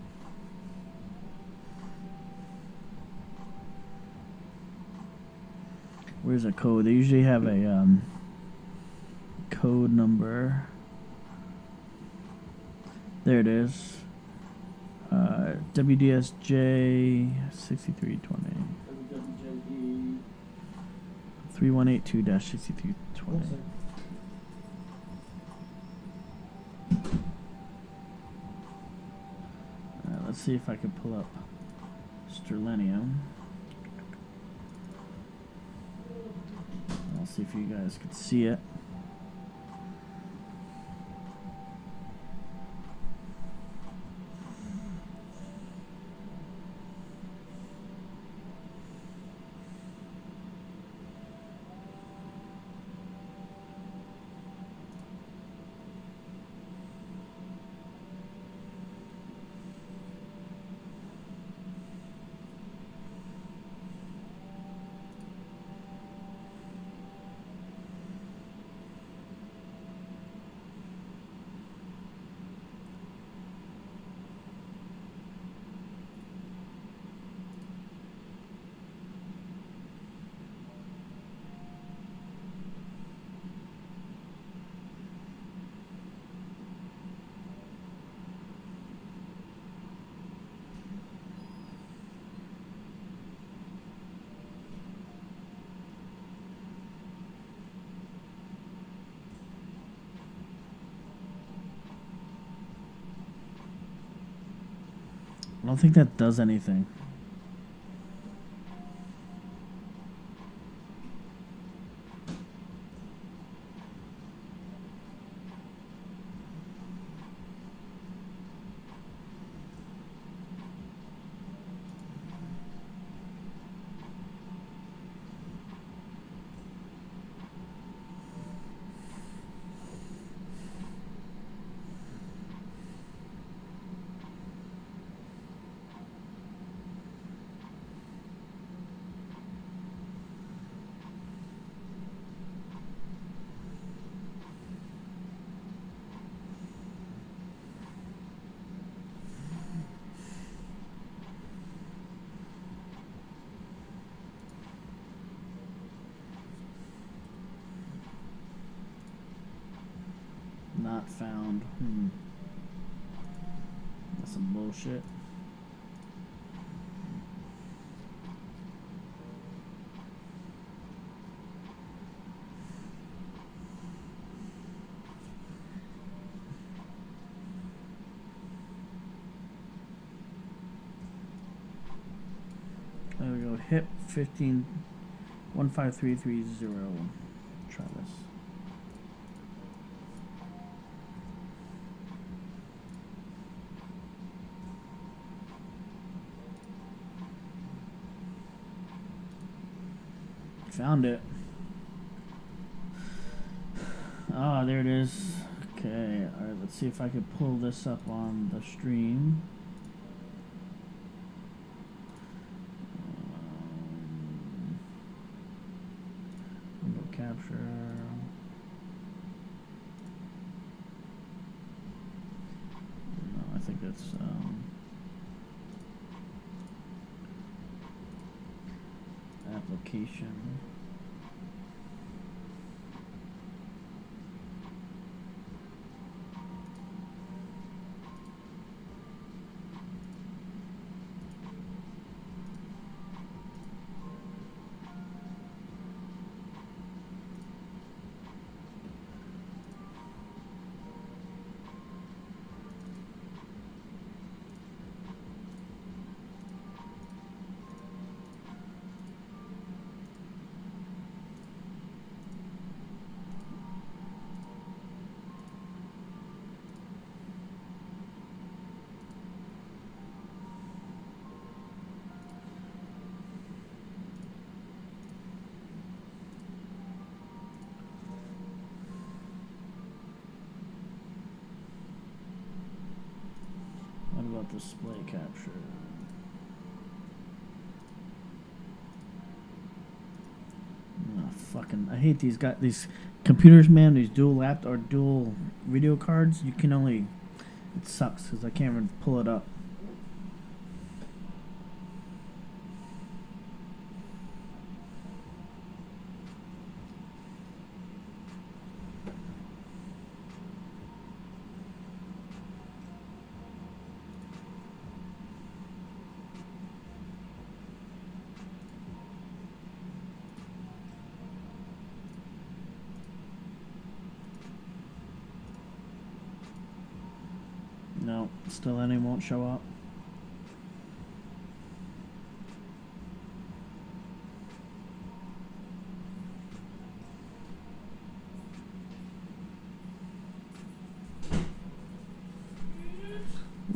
Where's a code? They usually have a um, code number. There it is. Uh, W D S J sixty-three twenty. three one eight two dash sixty-three twenty. let's see if I can pull up Sterlenium. I'll see if you guys can see it. I don't think that does anything. Not found. Hmm. That's some bullshit. There we go. Hip fifteen one five three three zero. Try this. Found it. Ah, there it is. Okay, alright, let's see if I can pull this up on the stream. Um, window capture. No, I think it's um, application. Display capture. Oh, fucking, I hate these guys. These computers, man. These dual lap or dual video cards. You can only. It sucks because I can't even pull it up. No, still any won't show up.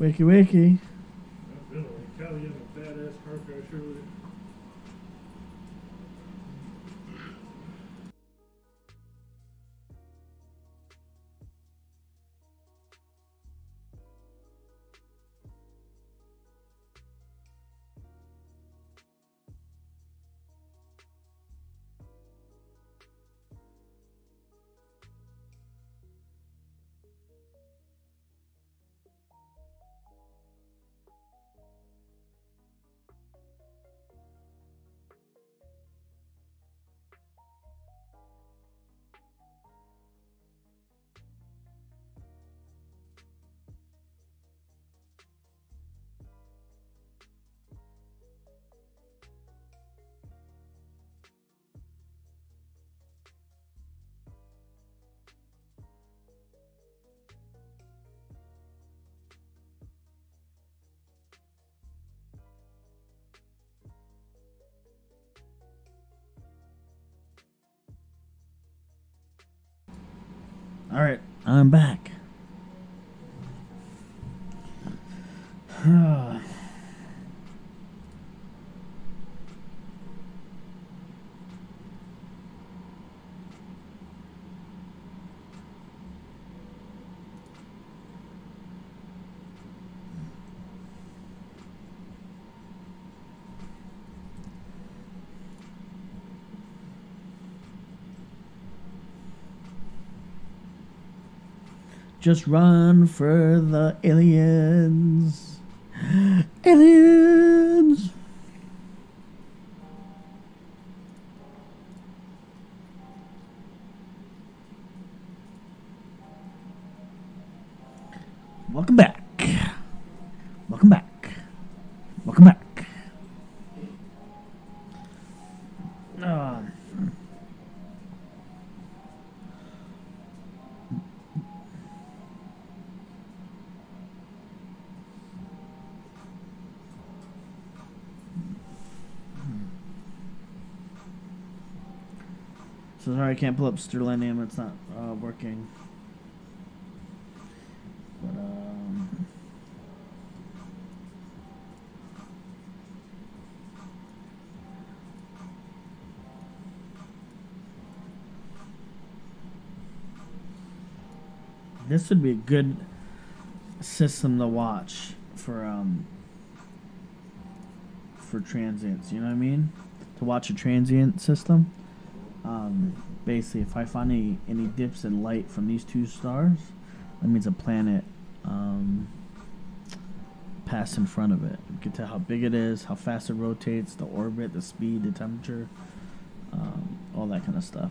Wakey, wakey. Definitely. Callie, you have a badass car crash earlier. All right, I'm back. Just run for the aliens. Aliens. Welcome back. Welcome back. Welcome back. Uh, So sorry I can't pull up Sterlinium. It's not uh, working. But um, this would be a good system to watch for um for transients. You know what I mean? To watch a transient system. Um, basically, if I find any, any dips in light from these two stars, that means a planet um, passed in front of it. You can tell how big it is, how fast it rotates, the orbit, the speed, the temperature, um, all that kind of stuff.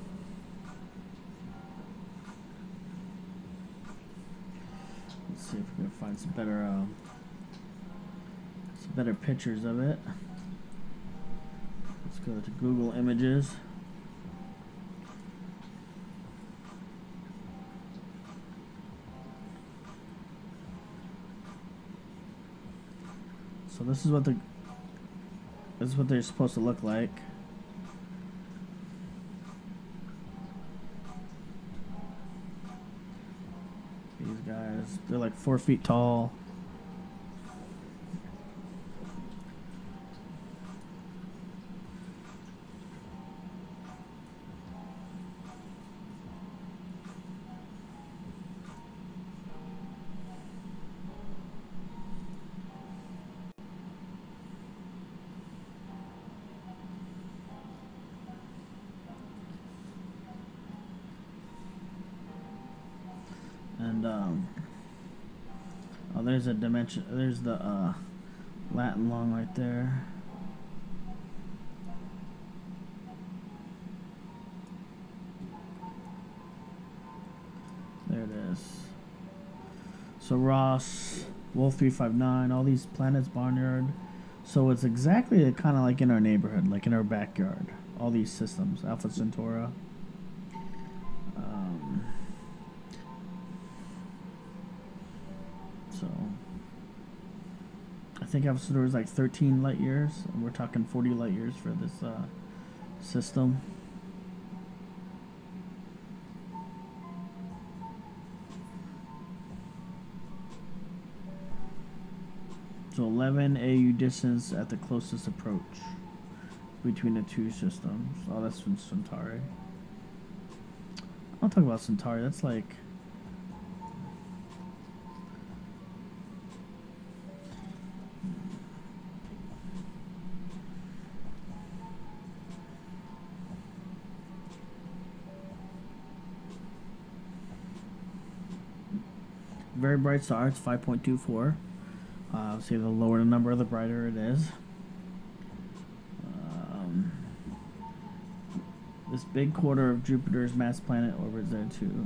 Let's see if we can find some better, uh, some better pictures of it. Let's go to Google Images. So this is what the this is what they're supposed to look like. These guys, they're like four feet tall. And um, oh, there's a dimension. There's the uh, Latin long right there. There it is. So Ross, Wolf three five nine, all these planets, Barnyard. So it's exactly kind of like in our neighborhood, like in our backyard. All these systems, Alpha Centauri. Um, so I think Alpha Centauri is like thirteen light years, and we're talking forty light years for this uh, system. So eleven A U distance at the closest approach between the two systems. Oh, that's from Centauri. I'll talk about Centauri. That's like very bright star. It's five point two four. Uh, see, the lower the number, the brighter it is. Um, this big quarter of Jupiter's mass planet orbits there too.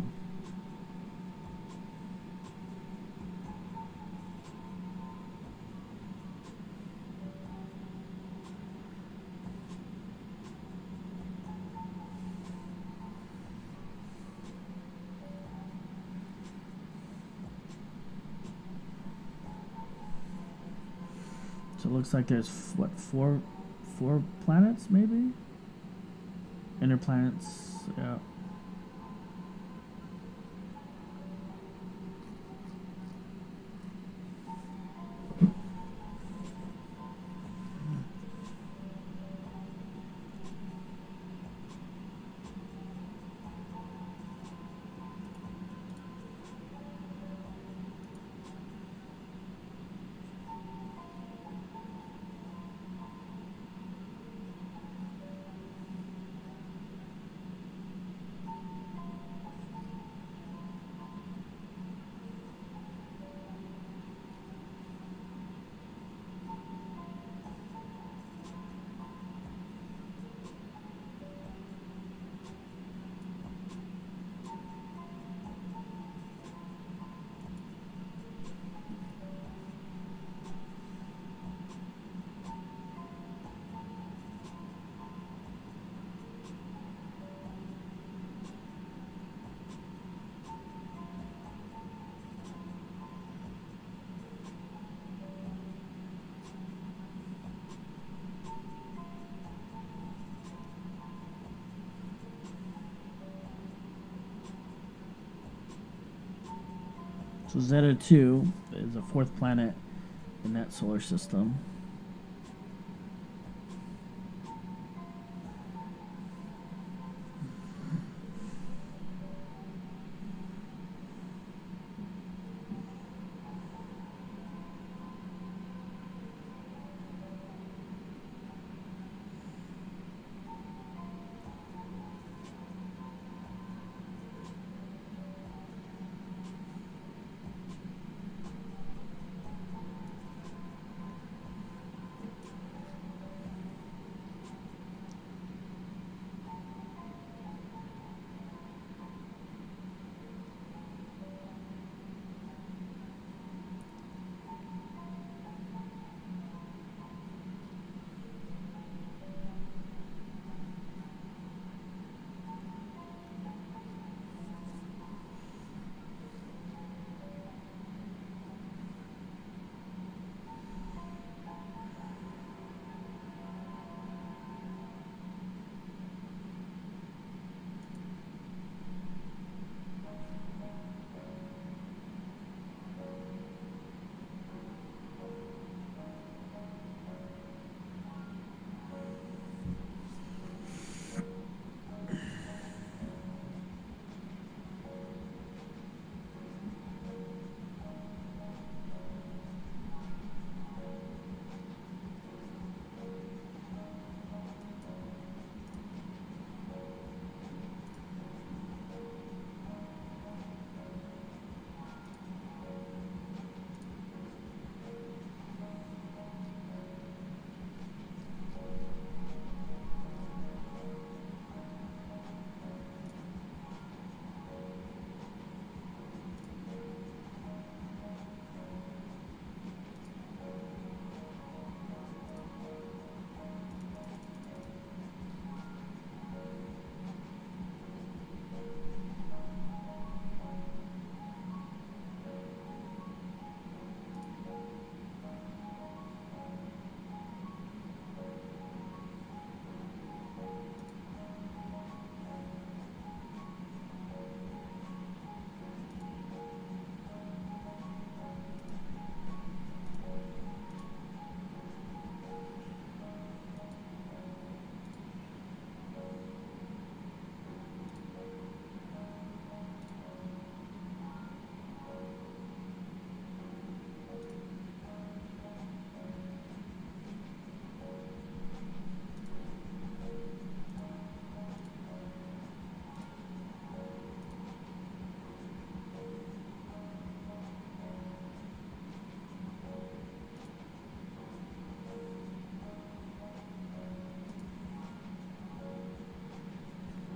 So it looks like there's what four, four planets maybe. Inner planets, yeah. So Zeta two is the fourth planet in that solar system.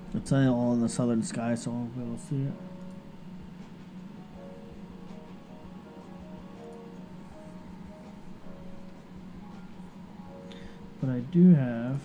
It's all in the southern sky, so we'll be able to see it. But I do have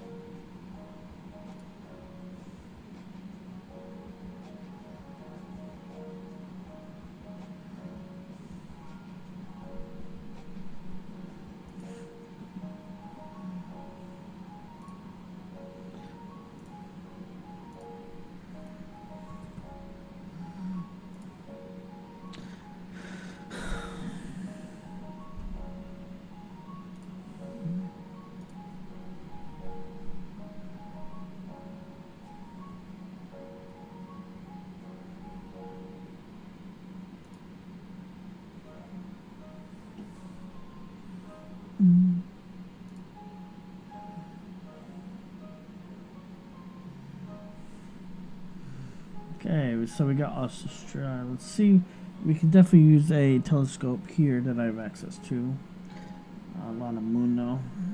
okay, so we got Australia. Let's see. We can definitely use a telescope here that I have access to. Uh, Lana Mundo.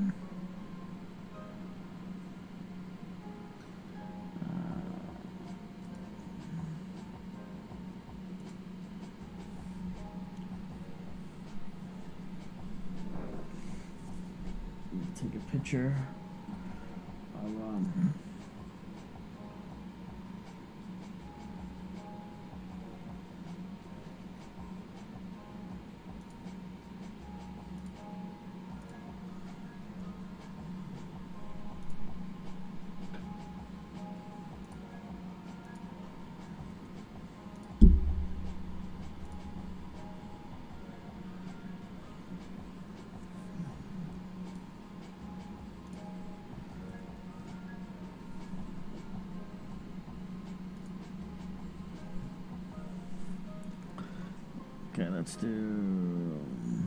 Take a picture of um, okay, let's do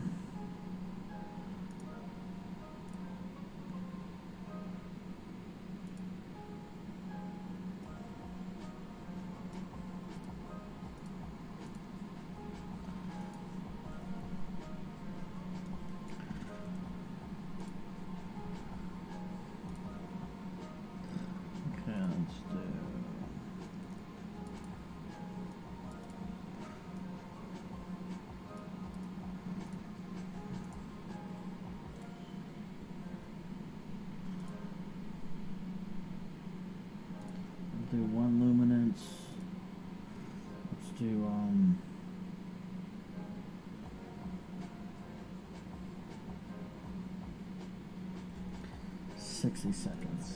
okay, let's do do one luminance. Let's do um sixty seconds.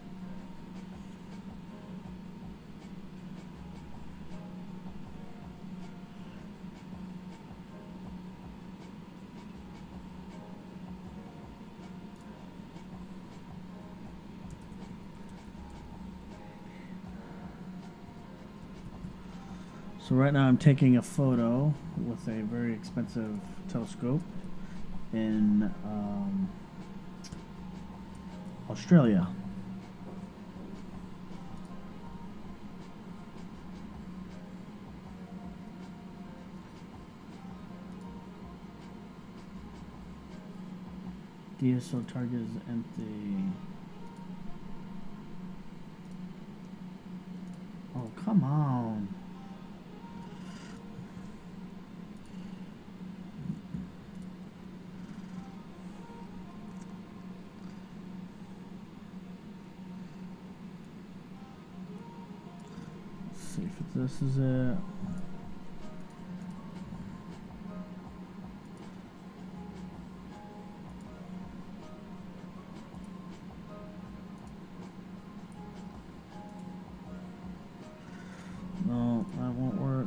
So right now I'm taking a photo with a very expensive telescope in um, Australia. D S O target is empty. Oh, come on. Let's see if this is it. No, that won't work.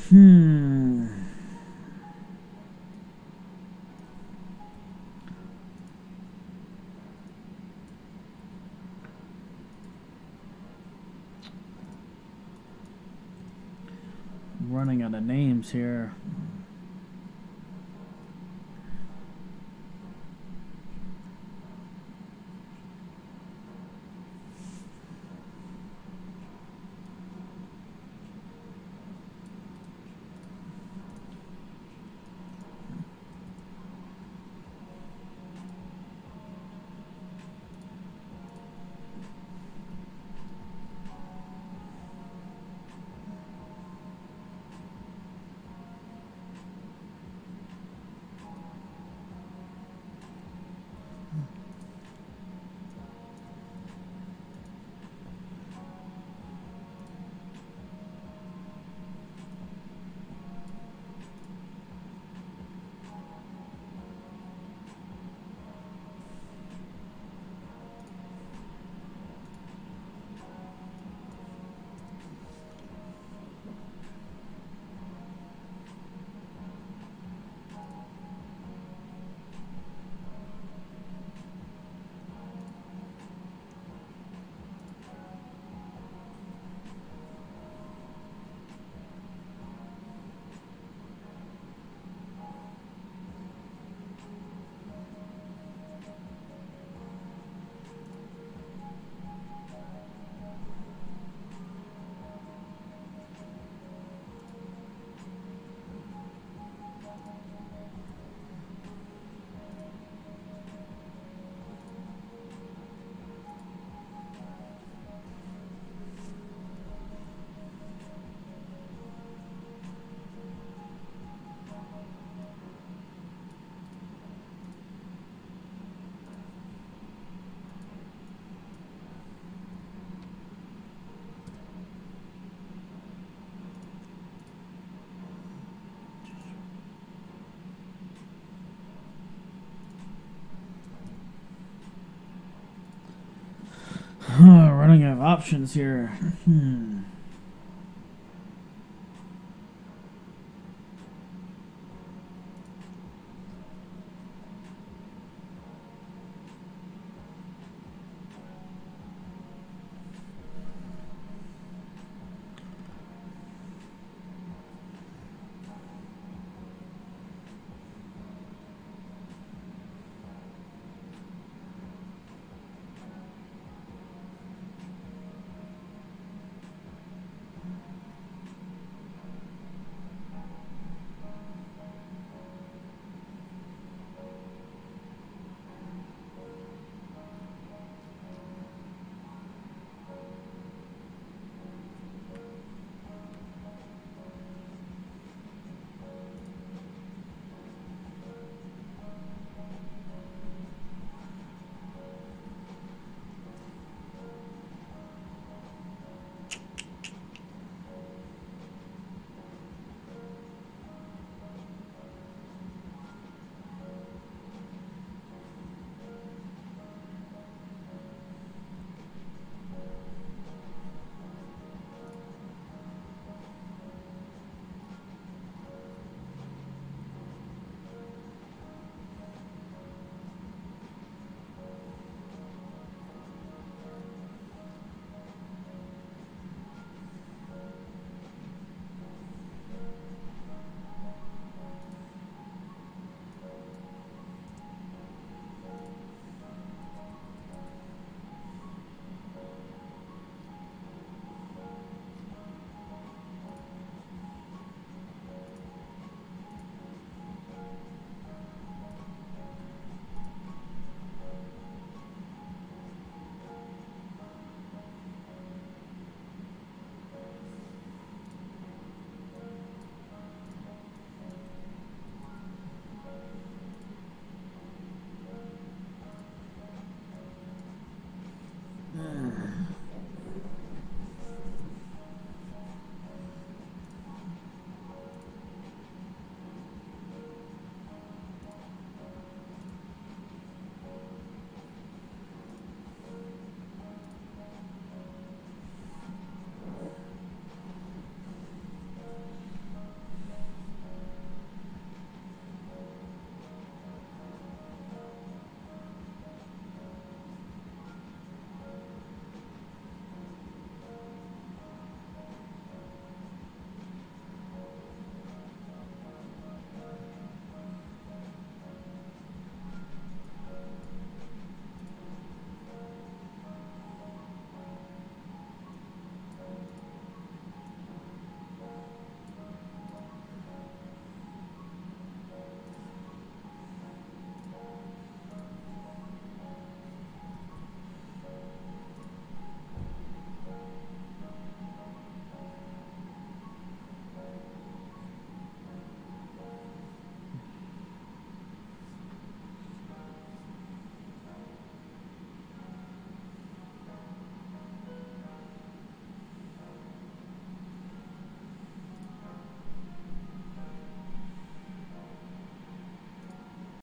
Hmm. Running out of names here. Running out of options here. Hmm.